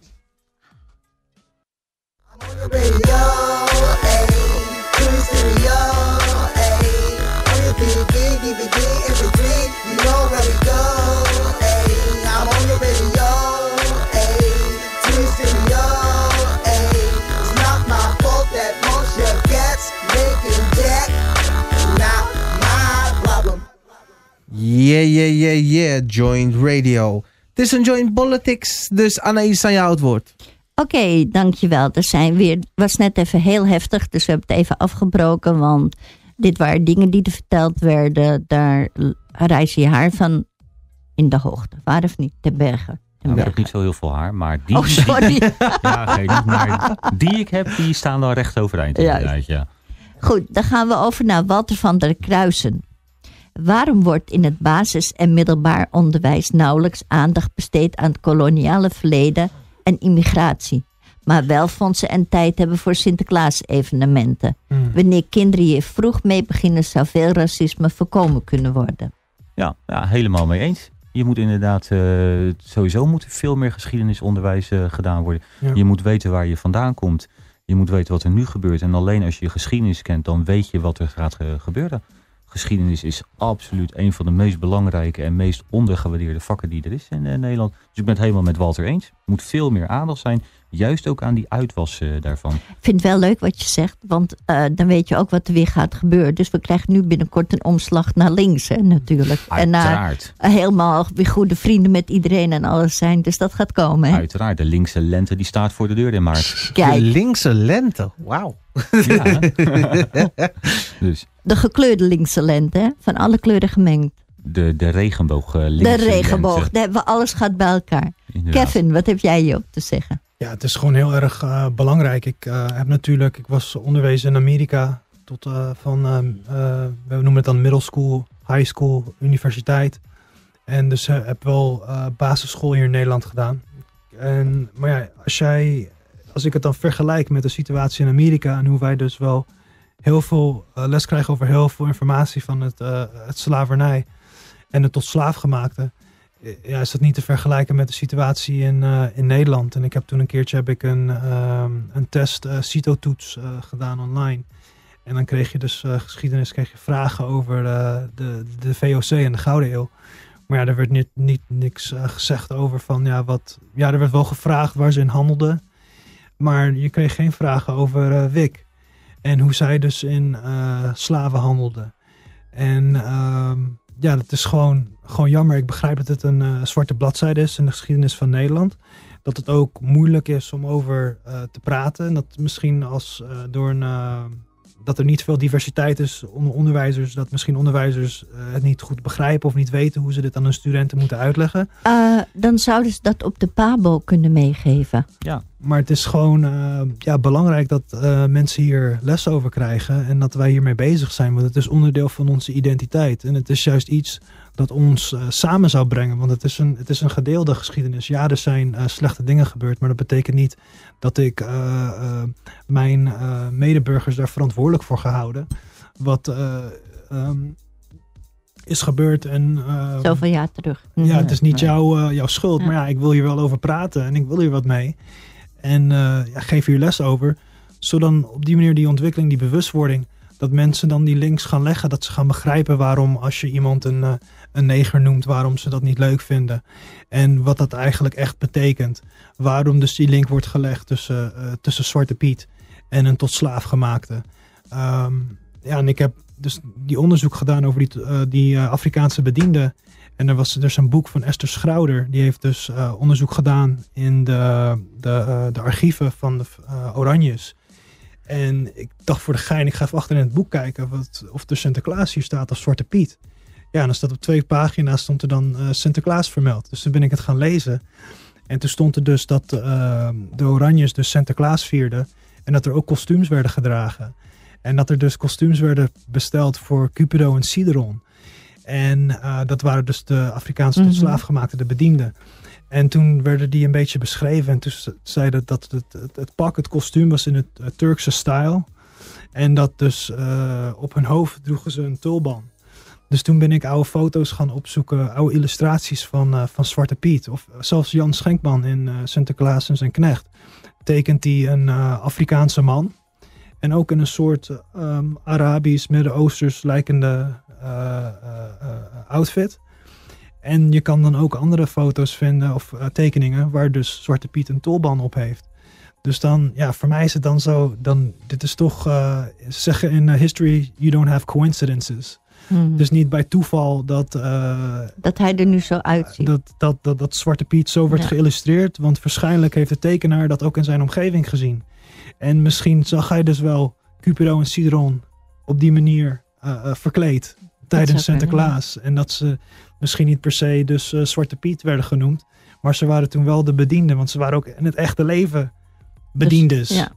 Yeah, Joint Radio. Het is een Joint Politics, dus Anaïs, aan jou het woord. Oké, dankjewel. Was net even heel heftig, dus we hebben het even afgebroken, want dit waren dingen die er verteld werden. Daar reis je haar van in de hoogte. Waar of niet? Ten Berge. Ik heb niet zo heel veel haar, maar die... Oh, sorry. Maar die ik heb, die staan dan recht overeind. Ja. Goed, dan gaan we over naar Walter van der Kruisen. Waarom wordt in het basis- en middelbaar onderwijs nauwelijks aandacht besteed aan het koloniale verleden en immigratie, maar wel fondsen en tijd hebben voor Sinterklaas-evenementen? Wanneer kinderen hier vroeg mee beginnen, zou veel racisme voorkomen kunnen worden. Ja, helemaal mee eens. Je moet inderdaad, sowieso moet veel meer geschiedenisonderwijs gedaan worden. Ja. Je moet weten waar je vandaan komt. Je moet weten wat er nu gebeurt. En alleen als je geschiedenis kent, dan weet je wat er gaat gebeuren. Geschiedenis is absoluut een van de meest belangrijke en meest ondergewaardeerde vakken die er is in Nederland. Dus ik ben het helemaal met Walter eens. Er moet veel meer aandacht zijn, juist ook aan die uitwas daarvan. Ik vind het wel leuk wat je zegt, want dan weet je ook wat er weer gaat gebeuren. Dus we krijgen nu binnenkort een omslag naar links, hè, natuurlijk. Uiteraard. En helemaal weer goede vrienden met iedereen en alles zijn. Dus dat gaat komen. Hè? Uiteraard, de linkse lente die staat voor de deur in maart. Kijk. De linkse lente, wauw. Ja. Dus. De gekleurde linkse lente, hè? Van alle kleuren gemengd. de regenboog. De regenboog, daar hebben we alles gehad bij elkaar. Inderdaad. Kevin, wat heb jij hierop te zeggen? Ja, het is gewoon heel erg belangrijk. Ik was onderwezen in Amerika tot we noemen het dan middle school, high school, universiteit. En dus heb wel basisschool hier in Nederland gedaan. Maar ja, als ik het dan vergelijk met de situatie in Amerika en hoe wij dus wel heel veel les krijgen over heel veel informatie van het slavernij en het tot slaafgemaakte, ja, is dat niet te vergelijken met de situatie in Nederland. En ik heb toen een keertje een test CITO-toets gedaan online. En dan kreeg je dus geschiedenis, kreeg je vragen over de VOC en de Gouden Eeuw. Maar ja, er werd niks gezegd over van er werd wel gevraagd waar ze in handelden. Maar je kreeg geen vragen over Wik. En hoe zij dus in slaven handelden. En dat is gewoon jammer. Ik begrijp dat het een zwarte bladzijde is in de geschiedenis van Nederland. Dat het ook moeilijk is om over te praten. En dat misschien dat er niet veel diversiteit is onder onderwijzers. Dat misschien onderwijzers het niet goed begrijpen of niet weten hoe ze dit aan hun studenten moeten uitleggen. Dan zouden ze dat op de PABO kunnen meegeven. Ja, maar het is gewoon belangrijk dat mensen hier les over krijgen. En dat wij hiermee bezig zijn. Want het is onderdeel van onze identiteit. En het is juist iets dat ons samen zou brengen. Want het is een gedeelde geschiedenis. Ja, er zijn slechte dingen gebeurd. Maar dat betekent niet dat ik mijn medeburgers daar verantwoordelijk voor ga houden. Wat is gebeurd. En zoveel jaar terug. Ja, het is niet jouw schuld. Ja. Maar ja, ik wil hier wel over praten. En ik wil hier wat mee. En geef hier les over. Zodat op die manier die ontwikkeling, die bewustwording, dat mensen dan die links gaan leggen. Dat ze gaan begrijpen waarom als je iemand een neger noemt, waarom ze dat niet leuk vinden. En wat dat eigenlijk echt betekent. Waarom dus die link wordt gelegd tussen Zwarte Piet en een tot slaaf gemaakte. En ik heb dus die onderzoek gedaan over die Afrikaanse bedienden. En er was dus een boek van Esther Schrauder. Die heeft dus onderzoek gedaan in de archieven van de Oranjes. En ik dacht voor de gein, ik ga even achter in het boek kijken of er Sinterklaas hier staat of Zwarte Piet. Ja, en dan staat op 2 pagina's stond er dan Sinterklaas vermeld. Dus toen ben ik het gaan lezen. En toen stond er dus dat de Oranjes dus Sinterklaas vierden. En dat er ook kostuums werden gedragen. En dat er dus kostuums werden besteld voor Cupido en Cideron. En dat waren dus de Afrikaanse tot slaafgemaakte, de bedienden. En toen werden die een beetje beschreven. En toen zeiden dat het pak, het kostuum was in het Turkse style. En dat dus op hun hoofd droegen ze een tulban. Dus toen ben ik oude foto's gaan opzoeken, oude illustraties van Zwarte Piet. Of zelfs Jan Schenkman in Sinterklaas en zijn knecht. Tekent hij een Afrikaanse man. En ook in een soort Arabisch, Midden-Oosters lijkende outfit. En je kan dan ook andere foto's vinden of tekeningen waar dus Zwarte Piet een tulban op heeft. Dus dan, ja, voor mij is het dan zo, dit is toch, ze zeggen in history, you don't have coincidences. Dus niet bij toeval dat hij er nu zo uitziet. Dat Zwarte Piet zo wordt geïllustreerd. Want waarschijnlijk heeft de tekenaar dat ook in zijn omgeving gezien. En misschien zag hij dus wel Cupido en Cideron op die manier verkleed tijdens Sinterklaas. En dat ze misschien niet per se dus Zwarte Piet werden genoemd. Maar ze waren toen wel de bedienden. Want ze waren ook in het echte leven bediendes. Dus,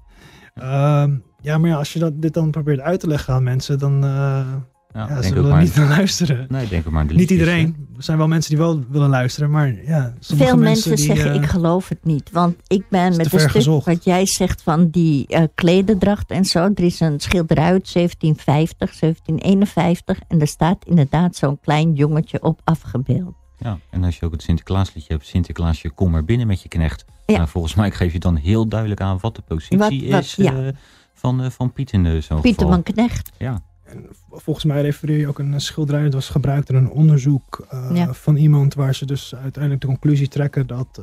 maar als je dit dan probeert uit te leggen aan mensen, dan ze willen niet naar luisteren. Nee, denk maar niet iedereen. Er zijn wel mensen die wel willen luisteren, maar ja, sommige veel mensen zeggen ik geloof het niet. Want ik ben met een stuk wat jij zegt van die klededracht en zo. Er is een schilderij uit 1750, 1751 en er staat inderdaad zo'n klein jongetje op afgebeeld. Ja, en als je ook het Sinterklaasliedje hebt, Sinterklaasje, kom maar binnen met je knecht. Ja. Nou, volgens mij geef je dan heel duidelijk aan wat de positie is van Piet in zo'n geval. Pieterman Knecht. Ja. En volgens mij refereer je ook een schilderij. Dat was gebruikt in een onderzoek van iemand waar ze dus uiteindelijk de conclusie trekken dat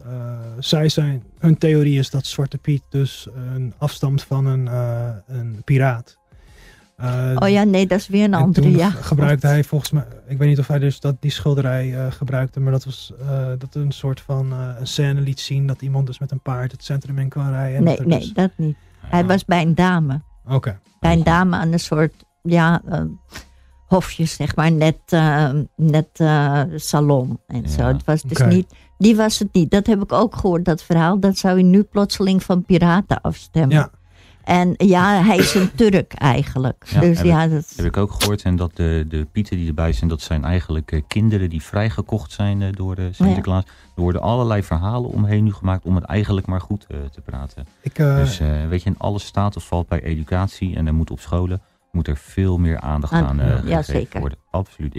hun theorie is dat Zwarte Piet dus afstamt van een piraat. Dat is weer een andere. Toen gebruikte hij volgens mij, ik weet niet of hij dus die schilderij gebruikte, maar dat was dat een soort van een scène liet zien dat iemand dus met een paard het centrum in kan rijden. Nee, dat niet. Hij was bij een dame. Oké. Bij een dame aan een soort hofjes, zeg maar, net salon en zo. Het was dus Oké. die was het niet. Dat heb ik ook gehoord, dat verhaal. Dat zou je nu plotseling van piraten afstemmen. Ja. En ja, hij is een Turk eigenlijk. Ja, dus heb dat heb ik ook gehoord. En dat de pieten die erbij zijn, dat zijn eigenlijk kinderen die vrijgekocht zijn door Sinterklaas. Er worden allerlei verhalen omheen nu gemaakt om het eigenlijk maar goed te praten. Dus weet je, in alle staten valt bij educatie en er moet op scholen moet er veel meer aandacht aan gegeven worden. Absoluut.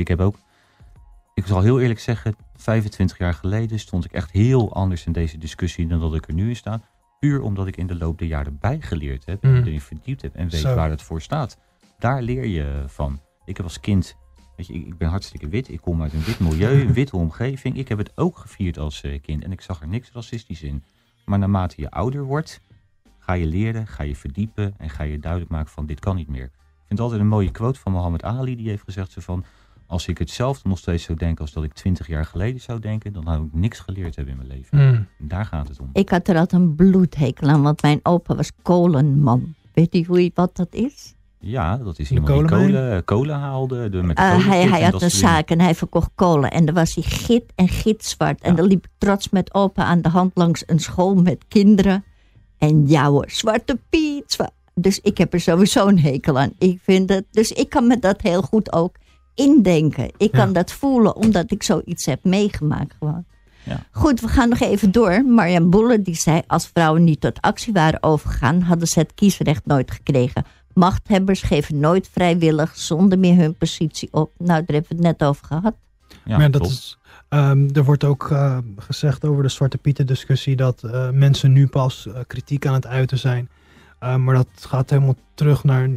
Ik zal heel eerlijk zeggen, 25 jaar geleden stond ik echt heel anders in deze discussie dan dat ik er nu in sta. Puur omdat ik in de loop der jaren bijgeleerd heb, erin verdiept heb en weet waar het voor staat. Daar leer je van. Ik heb als kind, weet je, ik ben hartstikke wit. Ik kom uit een wit milieu, een witte omgeving. Ik heb het ook gevierd als kind en ik zag er niks racistisch in. Maar naarmate je ouder wordt, ga je leren, ga je verdiepen en ga je duidelijk maken van dit kan niet meer. Ik vind altijd een mooie quote van Muhammad Ali, die heeft gezegd zo van, als ik hetzelfde nog steeds zou denken als dat ik 20 jaar geleden zou denken, dan zou ik niks geleerd hebben in mijn leven. En daar gaat het om. Ik had er altijd een bloedhekel aan, want mijn opa was kolenman. Weet u wat dat is? Ja, dat is iemand die kolen haalde. Hij had een zaak en hij verkocht kolen. En dan was hij git en gitzwart. En dan liep ik trots met opa aan de hand langs een school met kinderen. En ja hoor, Zwarte Piet. Dus ik heb er sowieso een hekel aan. Dus ik kan me dat heel goed ook indenken. Ik kan dat voelen, omdat ik zoiets heb meegemaakt gewoon. Ja. Goed, we gaan nog even door. Marjan Boele die zei, als vrouwen niet tot actie waren overgegaan, hadden ze het kiesrecht nooit gekregen. Machthebbers geven nooit vrijwillig zonder meer hun positie op. Nou, daar hebben we het net over gehad. Ja, maar dat is, er wordt ook gezegd over de Zwarte Pieten discussie dat mensen nu pas kritiek aan het uiten zijn. Maar dat gaat helemaal terug naar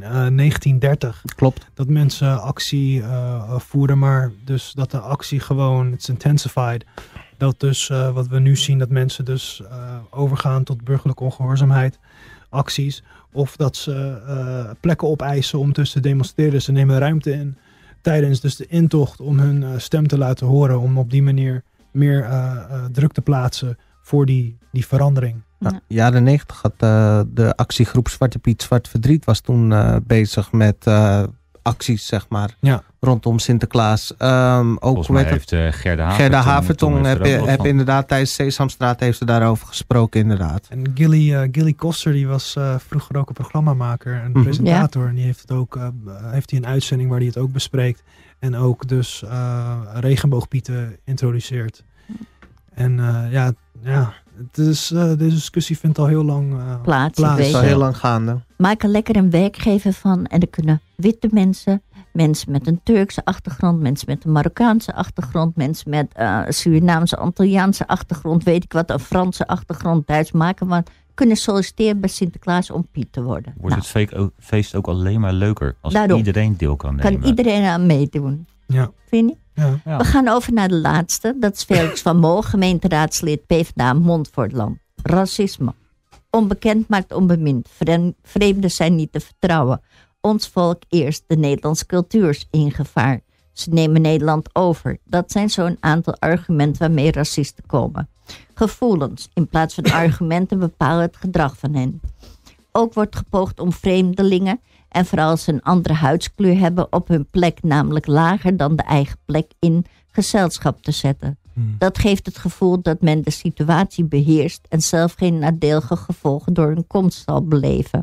1930. Klopt. Dat mensen actie voeren, maar dus dat de actie gewoon, it's intensified. Dat dus wat we nu zien, dat mensen dus overgaan tot burgerlijke ongehoorzaamheid, acties. Of dat ze plekken opeisen om tussen te demonstreren. Ze nemen ruimte in tijdens dus de intocht om hun stem te laten horen. Om op die manier meer druk te plaatsen voor die verandering. Ja, jaren 90 had de actiegroep Zwarte Piet Zwart Verdriet was toen bezig met acties, zeg maar, rondom Sinterklaas. Volgens mij heeft Gerda Havertong heb inderdaad tijdens Sesamstraat heeft ze daarover gesproken, inderdaad. En Gilly Koster, die was vroeger ook een programmamaker en presentator. En die heeft het ook heeft hij een uitzending waar hij het ook bespreekt. En ook dus regenboogpieten introduceert. En deze discussie vindt al heel lang plaats. Het is al heel lang gaande. Maak er lekker een werkgever van. En er kunnen witte mensen, mensen met een Turkse achtergrond, mensen met een Marokkaanse achtergrond, mensen met Surinaamse, Antilliaanse achtergrond, weet ik wat, een Franse achtergrond, Duits maken, want kunnen solliciteren bij Sinterklaas om Piet te worden. Wordt het feest ook alleen maar leuker als iedereen deel kan nemen? Kan iedereen aan meedoen. Ja. Vind je? Ja. We gaan over naar de laatste. Dat is Felix van Mol, gemeenteraadslid PvdA Montfortland. Racisme. Onbekend maakt onbemind. Vreemden zijn niet te vertrouwen. Ons volk eerst. De Nederlandse cultuur is in gevaar. Ze nemen Nederland over. Dat zijn zo'n aantal argumenten waarmee racisten komen. Gevoelens in plaats van argumenten bepalen het gedrag van hen. Ook wordt gepoogd om vreemdelingen, en vooral als ze een andere huidskleur hebben, op hun plek, namelijk lager dan de eigen plek, in gezelschap te zetten. Dat geeft het gevoel dat men de situatie beheerst en zelf geen nadelige gevolgen door hun komst zal beleven.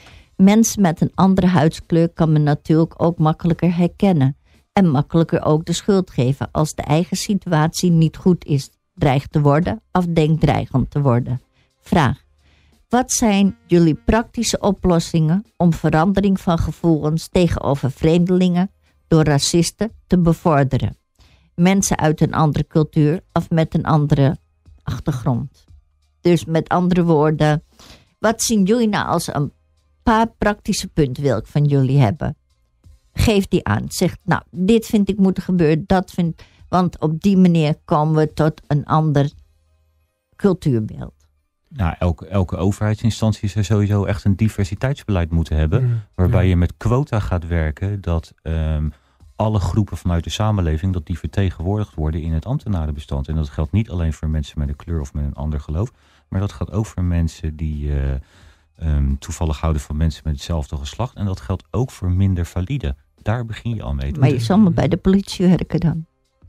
Mensen met een andere huidskleur kan men natuurlijk ook makkelijker herkennen en makkelijker ook de schuld geven als de eigen situatie niet goed is, dreigt te worden of denkt dreigend te worden. Vraag. Wat zijn jullie praktische oplossingen om verandering van gevoelens tegenover vreemdelingen door racisten te bevorderen? Mensen uit een andere cultuur of met een andere achtergrond. Dus met andere woorden, wat zien jullie nou als een paar praktische punten wil ik van jullie hebben? Geef die aan. Zeg, nou, dit vind ik moet gebeuren, dat vind ik. Want op die manier komen we tot een ander cultuurbeeld. Nou, elke overheidsinstantie zou sowieso echt een diversiteitsbeleid moeten hebben. Waarbij je met quota gaat werken dat alle groepen vanuit de samenleving, dat die vertegenwoordigd worden in het ambtenarenbestand. En dat geldt niet alleen voor mensen met een kleur of met een ander geloof. Maar dat geldt ook voor mensen die toevallig houden van mensen met hetzelfde geslacht. En dat geldt ook voor minder valide. daar begin je al mee. Maar je zal maar bij de politie werken dan.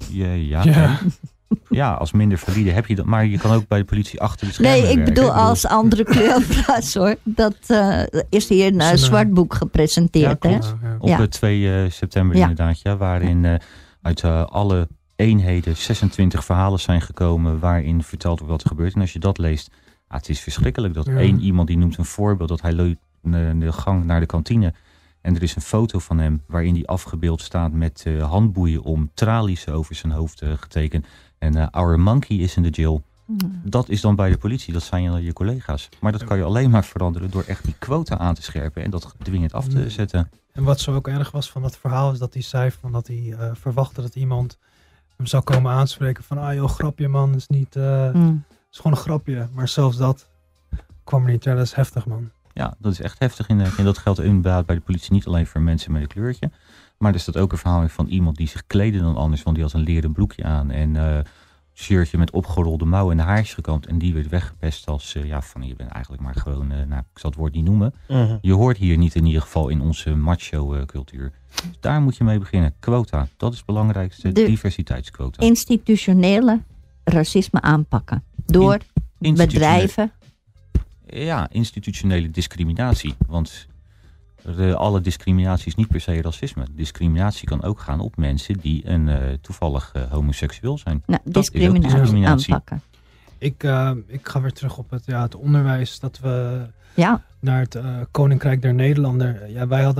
Ja, als minder valide heb je dat. Maar je kan ook bij de politie achter de schermen werken. Nee, ik bedoel als andere kleurfras hoor. Dat is hier een zwart boek gepresenteerd. Ja, hè? Op 2 september inderdaad. Ja, waarin uit alle eenheden 26 verhalen zijn gekomen waarin verteld wordt wat er gebeurt. En als je dat leest, het is verschrikkelijk dat één iemand die noemt een voorbeeld dat hij loopt de gang naar de kantine. En er is een foto van hem waarin hij afgebeeld staat met handboeien om tralies over zijn hoofd getekend. En our monkey is in the jail. Dat is dan bij de politie, dat zijn je collega's. Maar dat kan je alleen maar veranderen door echt die quota aan te scherpen en dat dwingend af te zetten. En wat zo ook erg was van dat verhaal is dat hij zei van dat hij verwachtte dat iemand hem zou komen aanspreken van joh, grapje man, is niet, is gewoon een grapje. Maar zelfs dat kwam er niet. Ja, dat is heftig man. Ja, dat is echt heftig. En dat geldt inderdaad bij de politie niet alleen voor mensen met een kleurtje. Maar er staat ook een verhaal van iemand die zich kleedde dan anders. Want die had een leren broekje aan en shirtje met opgerolde mouwen en de haartjes gekamd. En die werd weggepest als, van je bent eigenlijk maar gewoon, ik zal het woord niet noemen. Je hoort hier niet in ieder geval in onze macho cultuur. Dus daar moet je mee beginnen. Quota, dat is het belangrijkste, diversiteitsquota. Institutionele racisme aanpakken. Door bedrijven. Ja, institutionele discriminatie. Want alle discriminatie is niet per se racisme. Discriminatie kan ook gaan op mensen die toevallig homoseksueel zijn. Nou, discriminatie aanpakken. Ik ga weer terug op het onderwijs. Dat we naar het Koninkrijk der Nederlanden. Ja, wij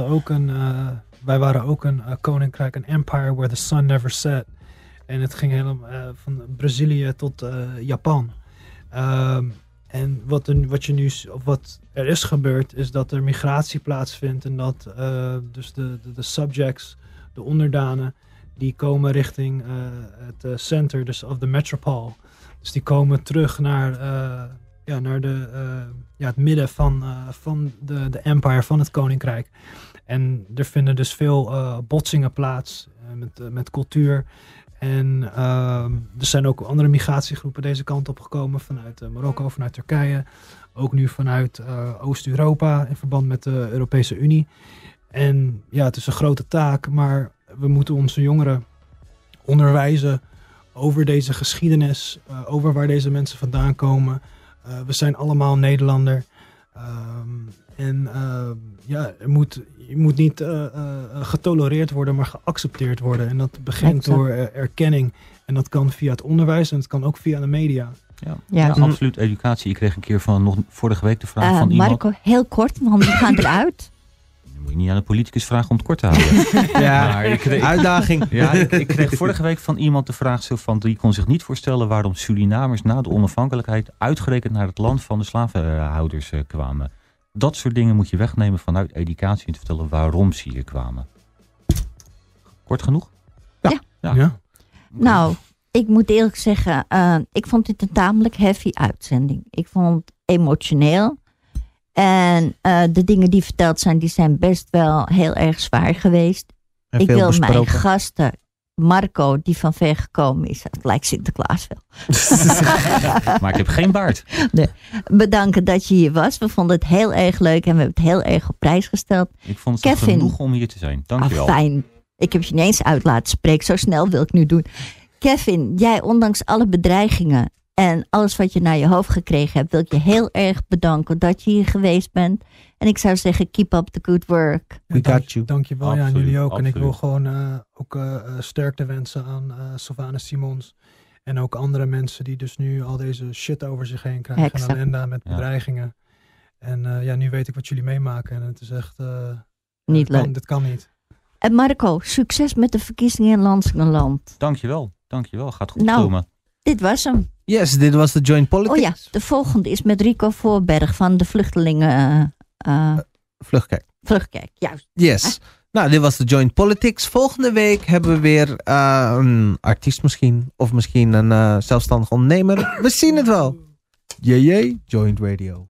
waren ook een koninkrijk, een empire where the sun never set. En het ging helemaal van Brazilië tot Japan. En wat er is gebeurd, is dat er migratie plaatsvindt. En dat dus de subjects, de onderdanen, die komen richting het center, dus of de metropole. Dus die komen terug naar het midden van de empire, van het koninkrijk. En er vinden dus veel botsingen plaats met cultuur. En er zijn ook andere migratiegroepen deze kant op gekomen. Vanuit Marokko, vanuit Turkije. Ook nu vanuit Oost-Europa in verband met de Europese Unie. En ja, het is een grote taak. Maar we moeten onze jongeren onderwijzen over deze geschiedenis. Over waar deze mensen vandaan komen. We zijn allemaal Nederlander. Je moet niet getolereerd worden, maar geaccepteerd worden. En dat begint door erkenning. En dat kan via het onderwijs en het kan ook via de media. Ja, absoluut. Educatie. Ik kreeg een keer nog vorige week de vraag van iemand. Marco, heel kort, want we gaan eruit. Dan moet je niet aan de politicus vragen om het kort te houden. Maar uitdaging. Ja, ik kreeg vorige week van iemand de vraag die kon zich niet voorstellen waarom Surinamers na de onafhankelijkheid uitgerekend naar het land van de slavenhouders kwamen. Dat soort dingen moet je wegnemen vanuit educatie en te vertellen waarom ze hier kwamen. Kort genoeg? Ja. Nou, ik moet eerlijk zeggen, ik vond dit een tamelijk heavy uitzending. Ik vond het emotioneel. En de dingen die verteld zijn, die zijn best wel heel erg zwaar geweest. Ik wil besproken. Mijn gasten, Marco, die van ver gekomen is, het lijkt Sinterklaas wel. Maar ik heb geen baard. Nee. Bedanken dat je hier was. We vonden het heel erg leuk en we hebben het heel erg op prijs gesteld. Ik vond het genoeg om hier te zijn. Dankjewel. Fijn. Ik heb je niet eens uit laten spreken. Zo snel wil ik nu doen. Kevin, jij ondanks alle bedreigingen en alles wat je naar je hoofd gekregen hebt, wil ik je heel erg bedanken dat je hier geweest bent. En ik zou zeggen, keep up the good work. We got you. Dankjewel aan jullie ook. Absoluut. En ik wil gewoon ook sterkte wensen aan Sylvana Simons. En ook andere mensen die dus nu al deze shit over zich heen krijgen. Exact. En ellende met bedreigingen. En nu weet ik wat jullie meemaken. En het is echt niet leuk. Dit kan niet. En Marco, succes met de verkiezingen in Lansingerland. Dankjewel. Gaat goed komen. Dit was hem. Yes, dit was de Joint Politics. Oh ja, de volgende is met Rico Voorberg van de vluchtelingen... Vluchtkerk, juist. Yes. Nou, dit was de Joint Politics. Volgende week hebben we weer een artiest misschien. Of misschien een zelfstandig ondernemer. We zien het wel. Jee, Joint Radio.